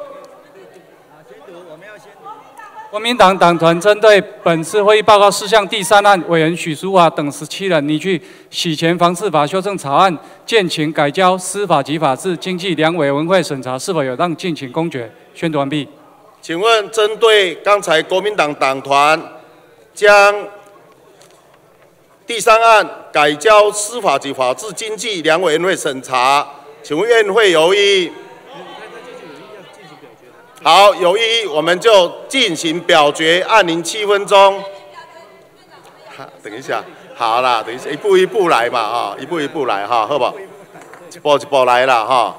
国民党党团针对本次会议报告事项第三案，委员许淑华等十七人拟具洗钱防治法修正草案，建请改交司法及法制、经济两委员会审查，是否有当进行公决？宣读完毕。 请问，针对刚才国民党党团将第三案改交司法及法治经济两委员会审查，请问院会有异议？好，有异议，我们就进行表决，按铃七分钟。等一下，好啦，等一下，一步一步来嘛，哈，一步一步来哈，好不好？一步一步来啦，哈。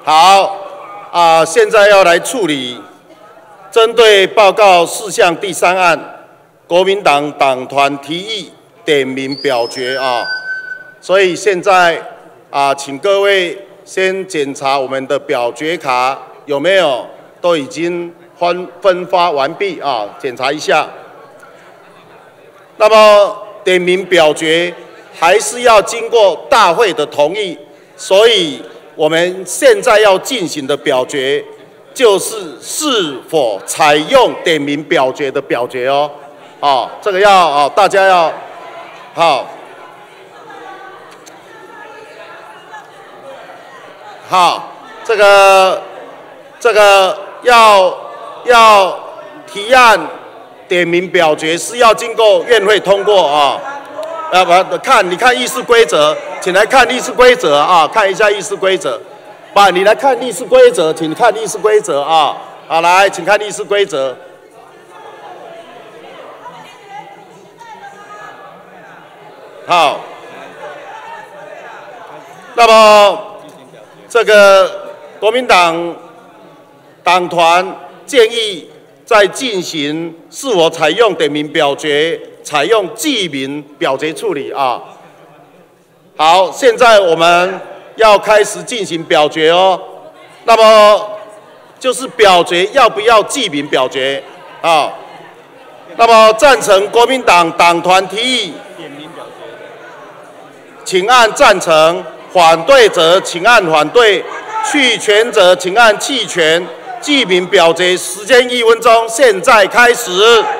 好，啊，现在要来处理针对报告事项第三案，国民党党团提议点名表决啊，所以现在啊，请各位先检查我们的表决卡有没有都已经分分发完毕啊，检查一下。那么点名表决还是要经过大会的同意，所以我们现在要进行的表决就是是否采用点名表决的表决哦。啊，这个要啊，大家要好。好，这个这个要要提案点名表决是要经过院会通过啊。啊不，看你看议事规则，请来看议事规则啊，看一下议事规则。把你来看议事规则，请看议事规则啊。好，来，请看议事规则。好，那么。这个国民党党团建议在进行是否采用点名表决，采用记名表决处理啊。好，现在我们要开始进行表决哦。那么就是表决要不要记名表决啊？那么赞成国民党党团提议点名表决，请按赞成。反对者请按反对，弃权者请按弃权。记名表决时间一分钟，现在开始。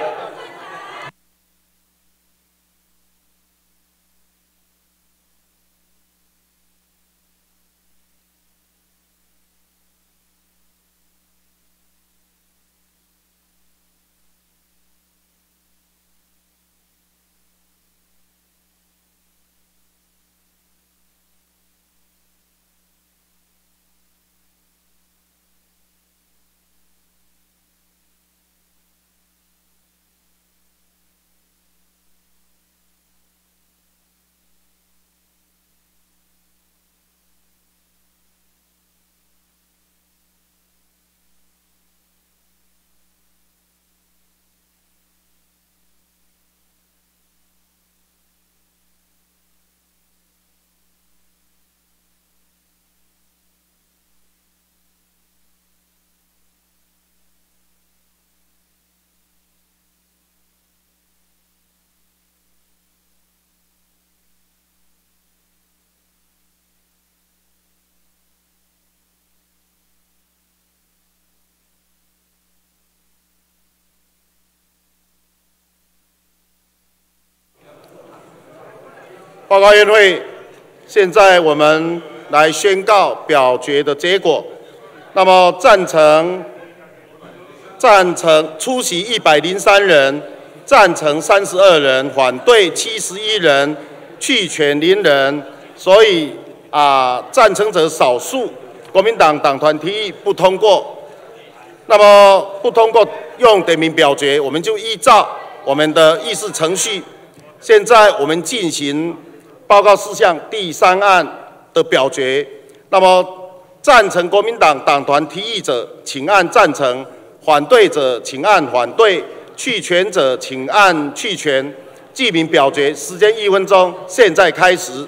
报告院会，现在我们来宣告表决的结果。那么赞成赞成出席一百零三人，赞成三十二人，反对七十一人，弃权零人。所以啊，赞成者少数，国民党党团提议不通过。那么不通过用点名表决，我们就依照我们的议事程序，现在我们进行报告事项第三案的表决。那么赞成国民党党团提议者，请按赞成；反对者，请按反对；弃权者，请按弃权。记名表决时间一分钟，现在开始。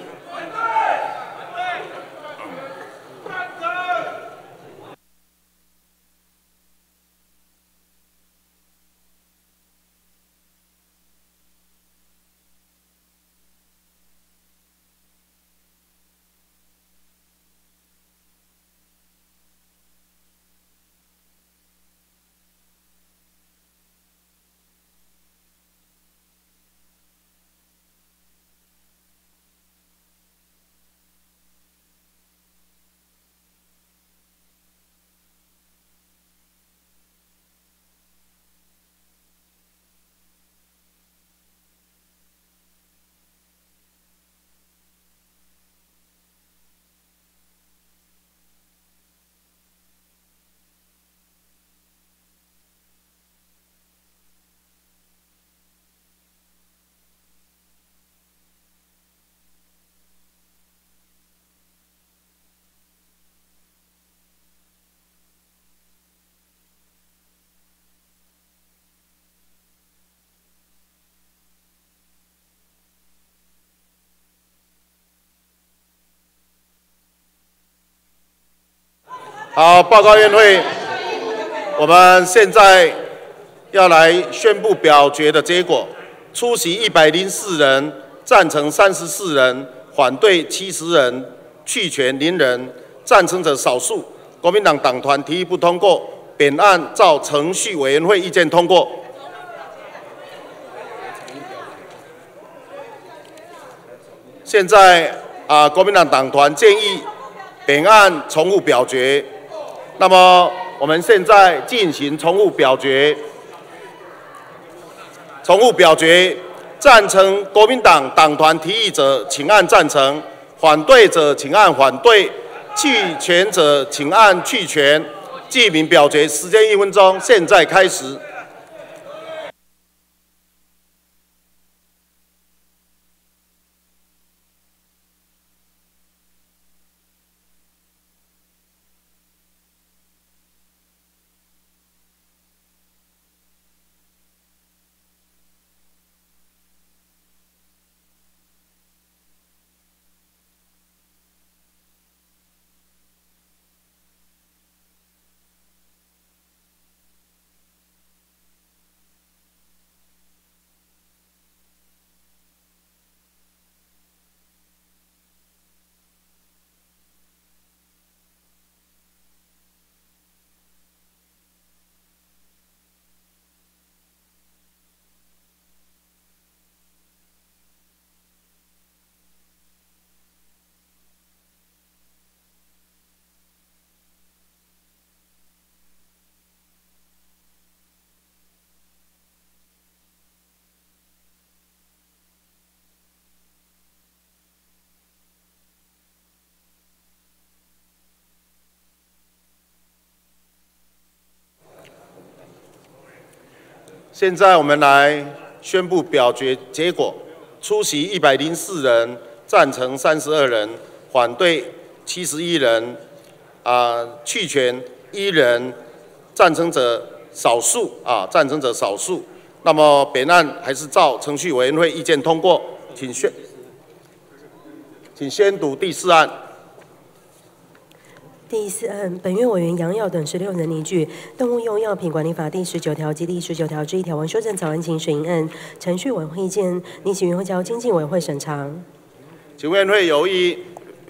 好，报告院会，我们现在要来宣布表决的结果。出席一百零四人，赞成三十四人，反对七十人，弃权零人。赞成者少数。国民党党团提议不通过，本案照程序委员会意见通过。现在啊，国民党党团建议本案重复表决。那么我们现在进行重复表决。重复表决，赞成国民党党团提议者，请按赞成；反对者，请按反对；弃权者，请按弃权。记名表决时间一分钟，现在开始。现在我们来宣布表决结果：出席一百零四人，赞成三十二人，反对七十一人，啊，弃权一人，赞成者少数啊，赞成者少数。那么本案还是照程序委员会意见通过，请宣，请宣读第四案。 第四案，本院委员杨耀等十六人拟具《动物用药品管理法》第十九条及第十九条之一条文修正草案请审议案，程序委员会意见，拟请院会交经济委员会审查。 请委员会有异议。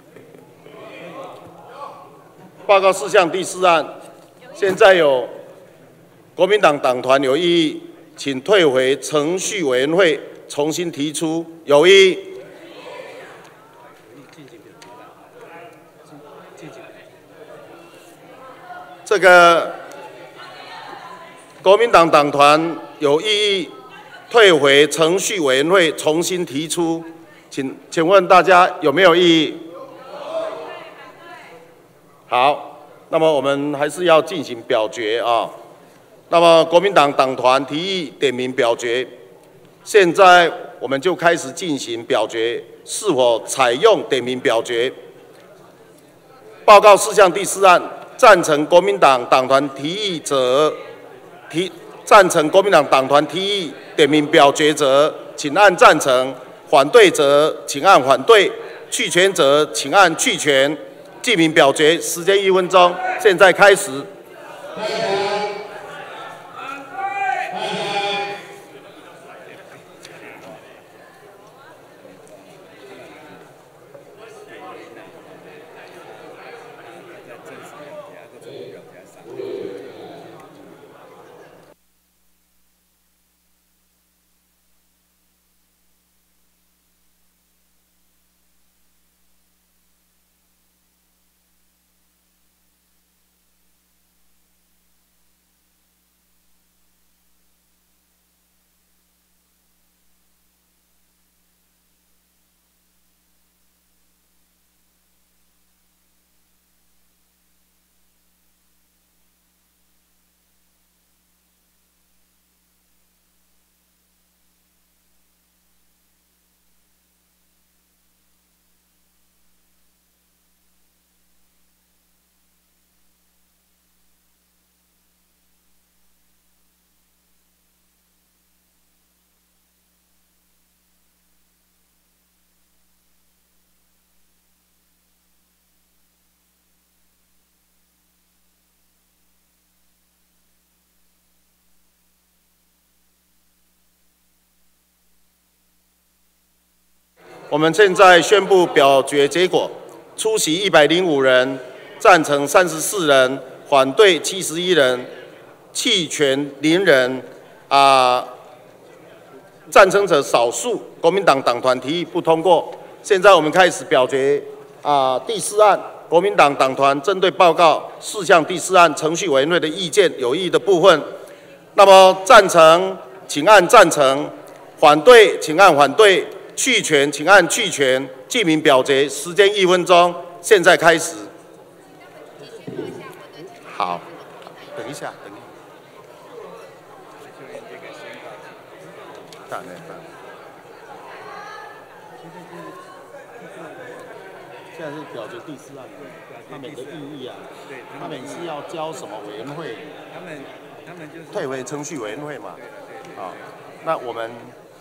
报告事项第四案，现在有国民党党团有异议，请退回程序委员会重新提出。有异议。这个国民党党团有异议，退回程序委员会重新提出，请请问大家有没有异议？好，那么我们还是要进行表决啊。那么国民党党团提议点名表决，现在我们就开始进行表决，是否采用点名表决？报告事项第四案。赞成国民党党团提议者，提赞成国民党党团提议点名表决者，请按赞成；反对者，请按反对；弃权者，请按弃权。记名表决时间一分钟，现在开始。 我们现在宣布表决结果：出席一百零五人，赞成三十四人，反对七十一人，弃权零人。啊、赞成者少数。国民党党团提议不通过。现在我们开始表决啊、第四案。国民党党团针对报告事项第四案程序委员会的意见有异的部分，那么赞成请按赞成，反对请按反对，弃权请按弃权。记名表决时间一分钟，现在开始。好，等一下，等一下。大内大。现在是表决第四案，他们的意义啊，他们是要交什么委员会？ 他们他们就是退回程序委员会嘛。啊，那我们。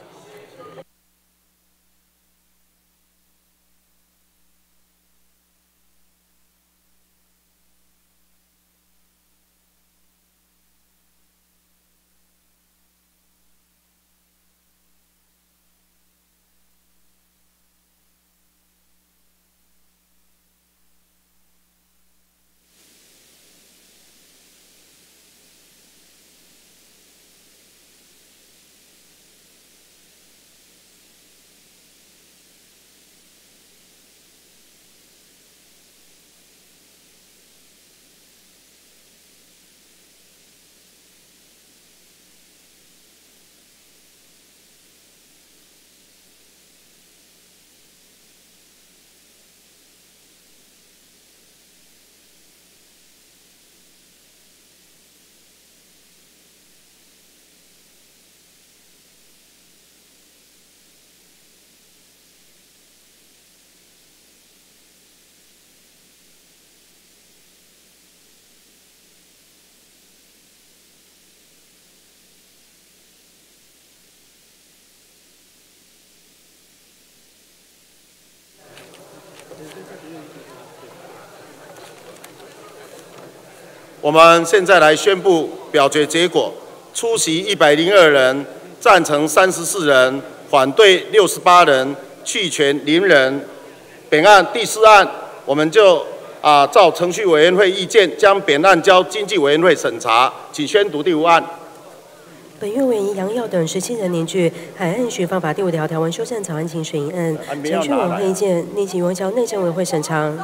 我们现在来宣布表决结果：出席一百零二人，赞成三十四人，反对六十八人，弃权零人。本案第四案，我们就啊照程序委员会意见，将本案交经济委员会审查，请宣读第五案。 本院委员杨耀等十七人凝聚《海岸巡防法》第五条条文修正草案请水银案，程序委员会意见立即移交内政委员会审查。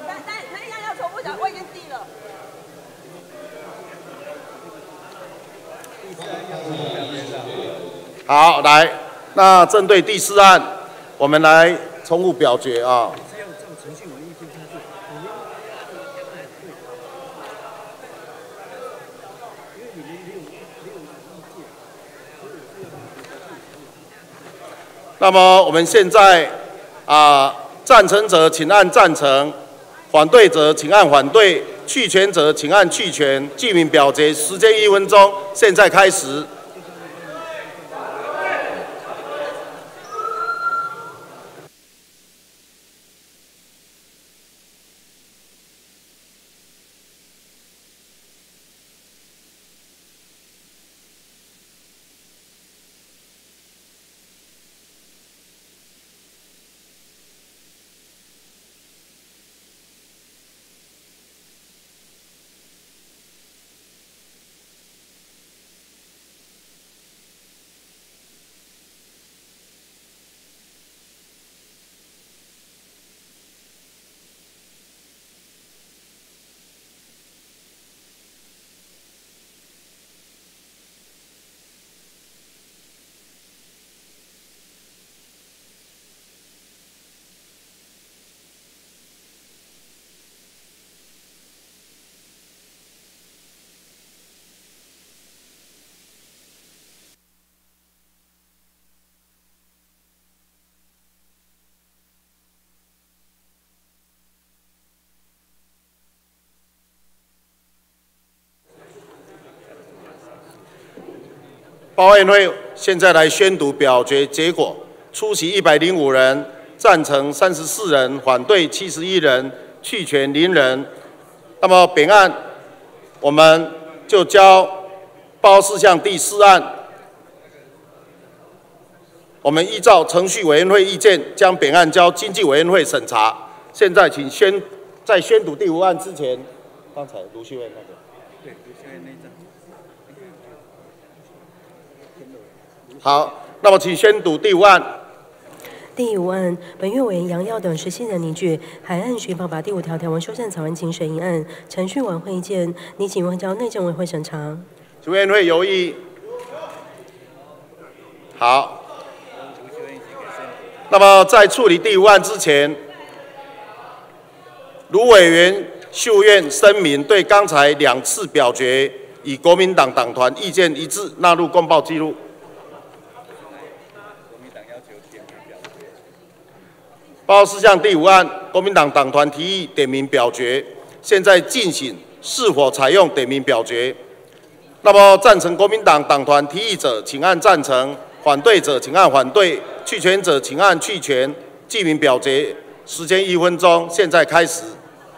好，来，那针对第四案，我们来重复表决啊。那么我们现在啊，赞成者请按赞成，反对者请按反对，弃权者请按弃权。记名表决时间一分钟，现在开始。报委员会现在来宣读表决结果：出席一百零五人，赞成三十四人，反对七十一人，弃权零人。那么本案我们就交报告事项第四案， 我们依照程序委员会意见，将本案交经济委员会审查。现在请宣在宣读第五案之前，刚才卢秀燕那个。对，卢秀燕那一张。好，那么请宣读第五案。 第五案，本院委员杨耀等十七人拟具《海岸巡防法》第五条条文修正草案请审议案，程序委员会意见，拟请交内政委员会审查。 请委员会有异。好。那么在处理第五案之前，卢委员秀院声明对刚才两次表决与国民党党团意见一致，纳入公报记录。报告事项第五案，国民党党团提议点名表决，现在进行是否采用点名表决。那么赞成国民党党团提议者，请按赞成；反对者，请按反对；弃权者，请按弃权。记名表决时间一分钟，现在开始。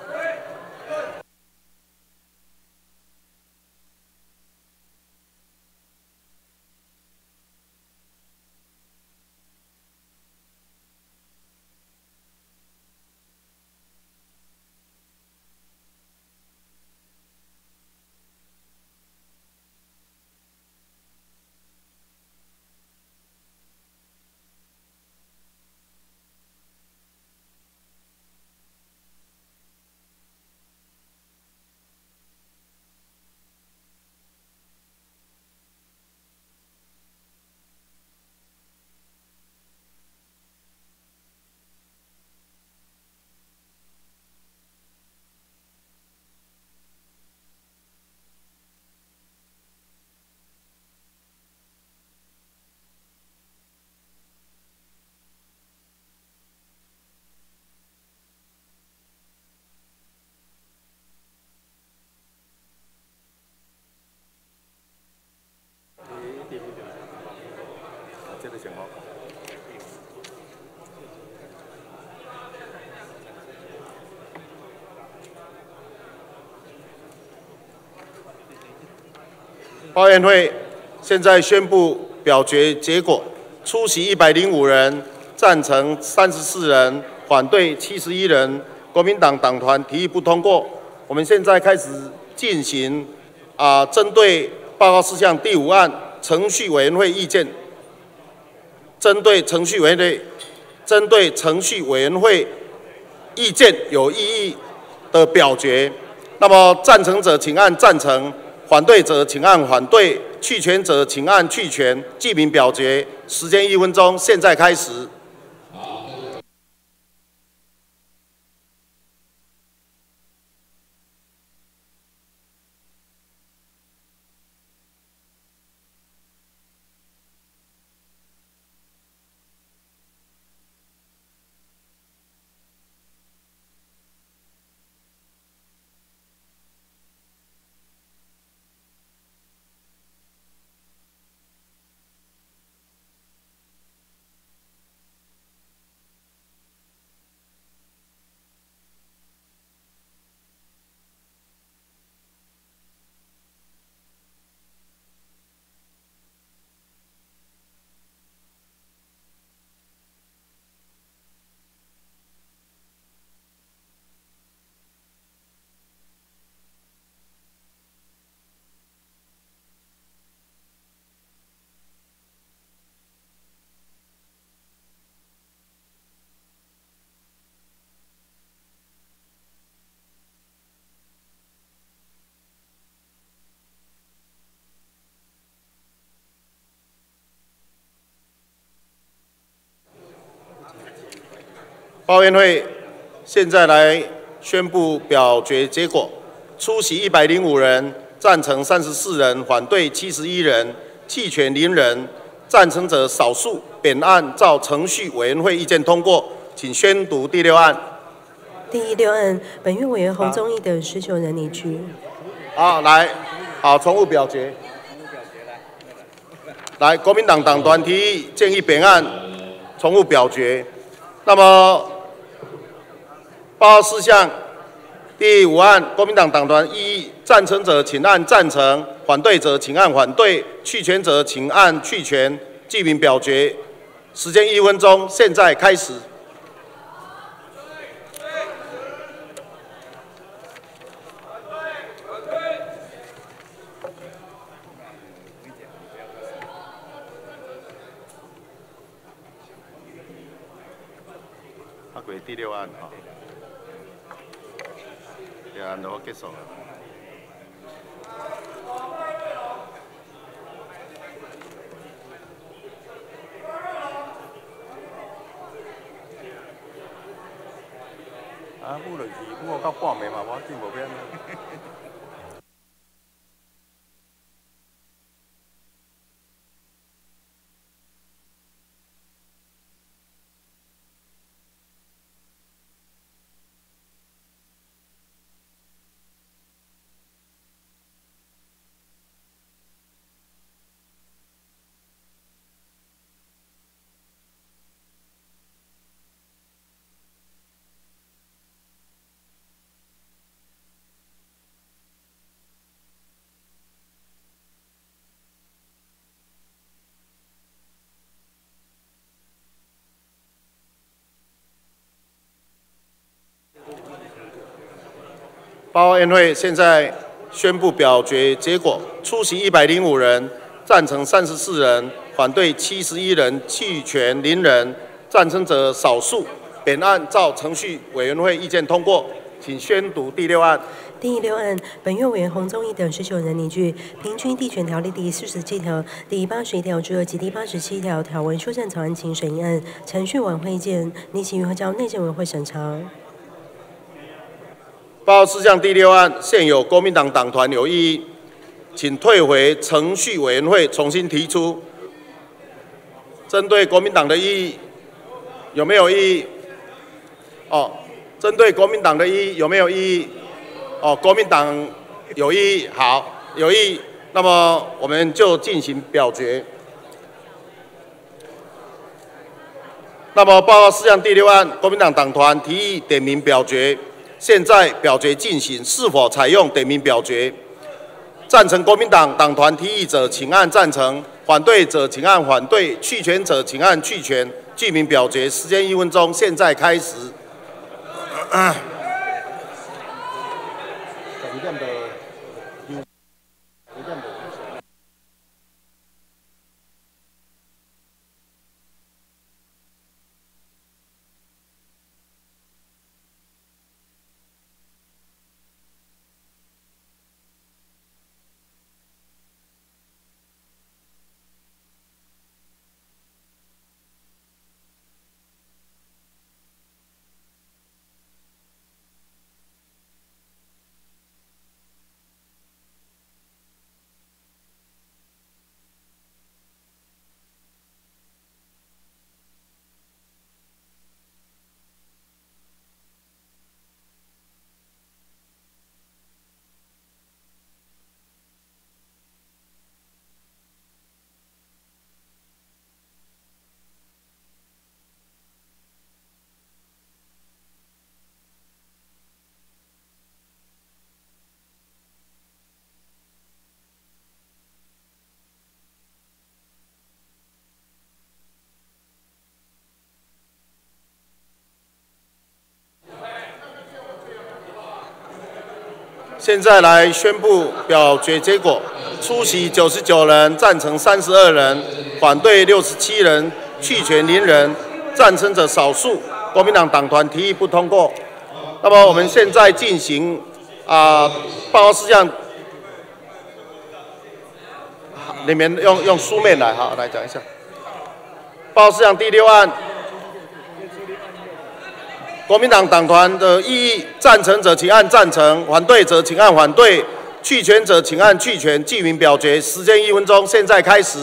报院会现在宣布表决结果：出席一百零五人，赞成三十四人，反对七十一人。国民党党团提议不通过。我们现在开始进行啊，针对报告事项第五案程序委员会意见，针对程序委员会针对程序委员会意见有异议的表决。那么赞成者请按赞成。反对者请按反对，弃权者请按弃权。记名表决时间一分钟，现在开始。报院会现在来宣布表决结果：出席一百零五人，赞成三十四人，反对七十一人，弃权零人。赞成者少数，本案照程序委员会意见通过。请宣读第六案。 第六案，本院委员洪宗义等十九人拟具。 好，来，好，重复表决。来，国民党党团提议建议本案重复表决。那么，报告事项第五案，国民党党团异议，赞成者请按赞成，反对者请按反对，弃权者请按弃权。记名表决时间一分钟，现在开始。啊，第六案哈，第六案都结束了。 啊，舞落去，舞到半暝嘛，我紧无变。报告院会现在宣布表决结果：出席一百零五人，赞成三十四人，反对七十一人，弃权零人。赞成者少数。本案照程序委员会意见通过，请宣读第六案。 第六案，本院委员洪宗义等十九人拟具《平均地权条例》第四十七条、第八十一条之二及第八十七条条文修正草案，请审议案。程序委员会意见，拟请于会交内政委员会审查。 报告事项第六案，现有国民党党团有异议，请退回程序委员会重新提出。针对国民党的异议，有没有异议？哦，针对国民党的异议有没有异议？ 哦，国民党有异议，好，有异议，那么我们就进行表决。那么报告事项第六案，国民党党团提议点名表决，现在表决进行，是否采用点名表决？赞成国民党党团提议者，请按赞成；反对者，请按反对；弃权者，请按弃权。记名表决，时间一分钟，现在开始。啊 现在来宣布表决结果：出席九十九人，赞成三十二人，反对六十七人，弃权零人。赞成者少数。国民党党团提议不通过。那么我们现在进行啊、呃、报告事项，你们用用书面来哈来讲一下。报告事项第六案。 国民党党团的异议，赞成者请按赞成，反对者请按反对，弃权者请按弃权。记名表决，时间一分钟，现在开始。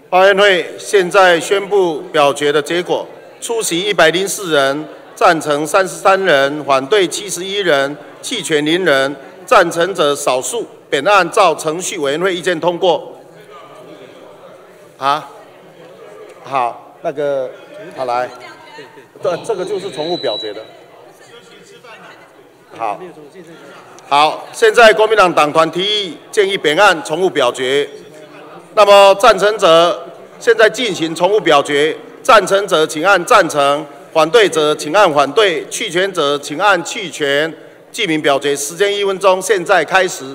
报院会现在宣布表决的结果：出席一百零四人，赞成三十三人，反对七十一人，弃权零人。赞成者少数。本案照程序委员会意见通过。啊，好，那个，好来，这这个就是重复表决的。好，好，现在国民党党团提议建议本案重复表决。那么赞成者现在进行重复表决，赞成者请按赞成，反对者请按反对，弃权者请按弃权。记名表决时间一分钟，现在开始。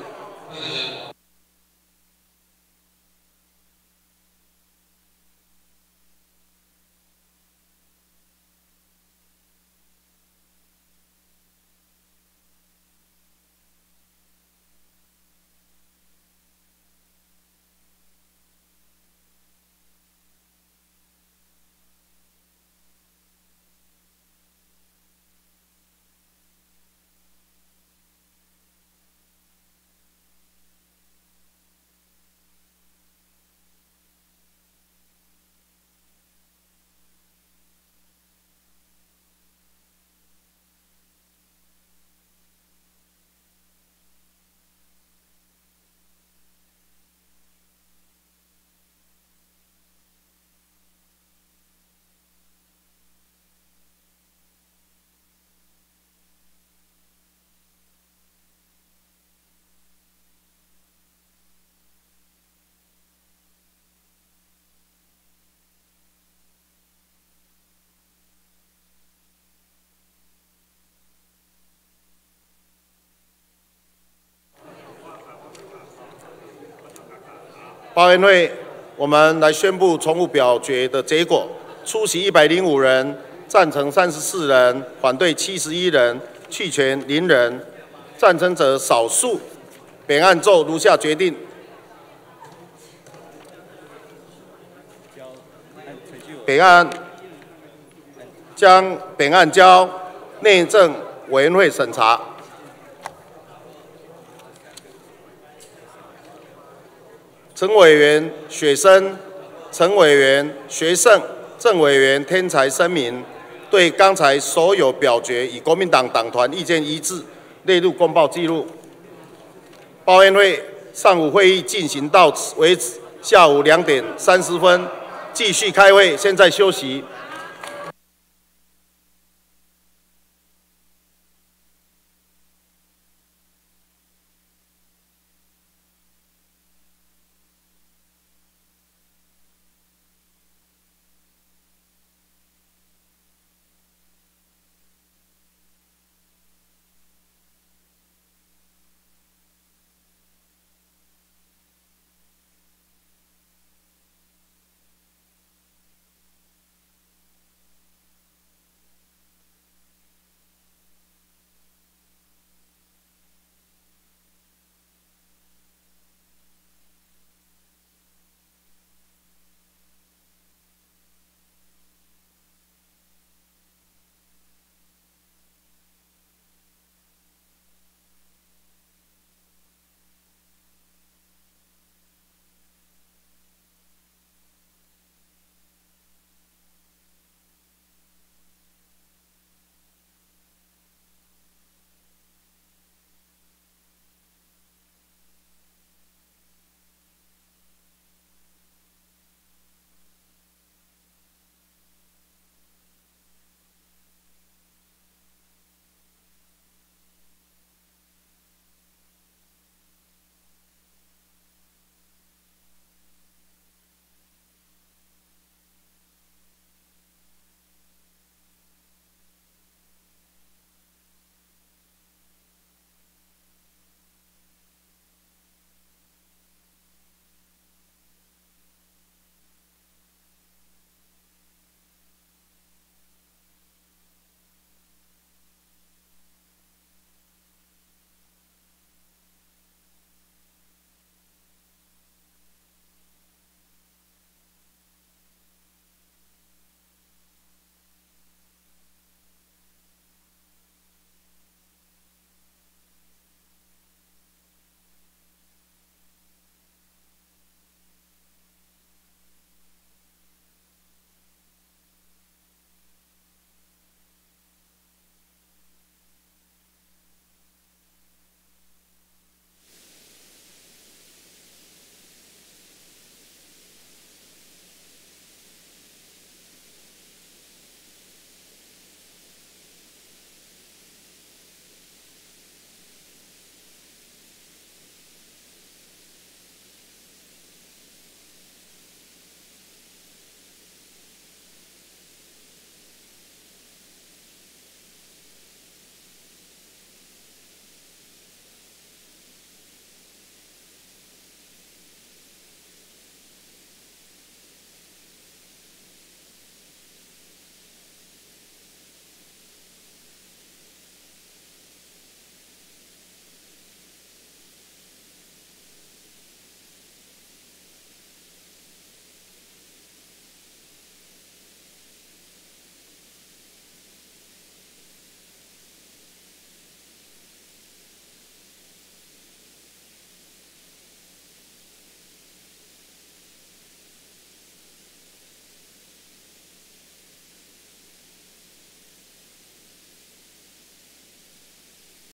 报院会，我们来宣布重复表决的结果：出席一百零五人，赞成三十四人，反对七十一人，弃权零人。赞成者少数。本案奏如下决定：本案将本案交内政委员会审查。陈委员、雪生、陈委员、学胜、郑委员天才声明，对刚才所有表决与国民党党团意见一致，列入公报记录。报院会上午会议进行到此为止，下午两点三十分继续开会，现在休息。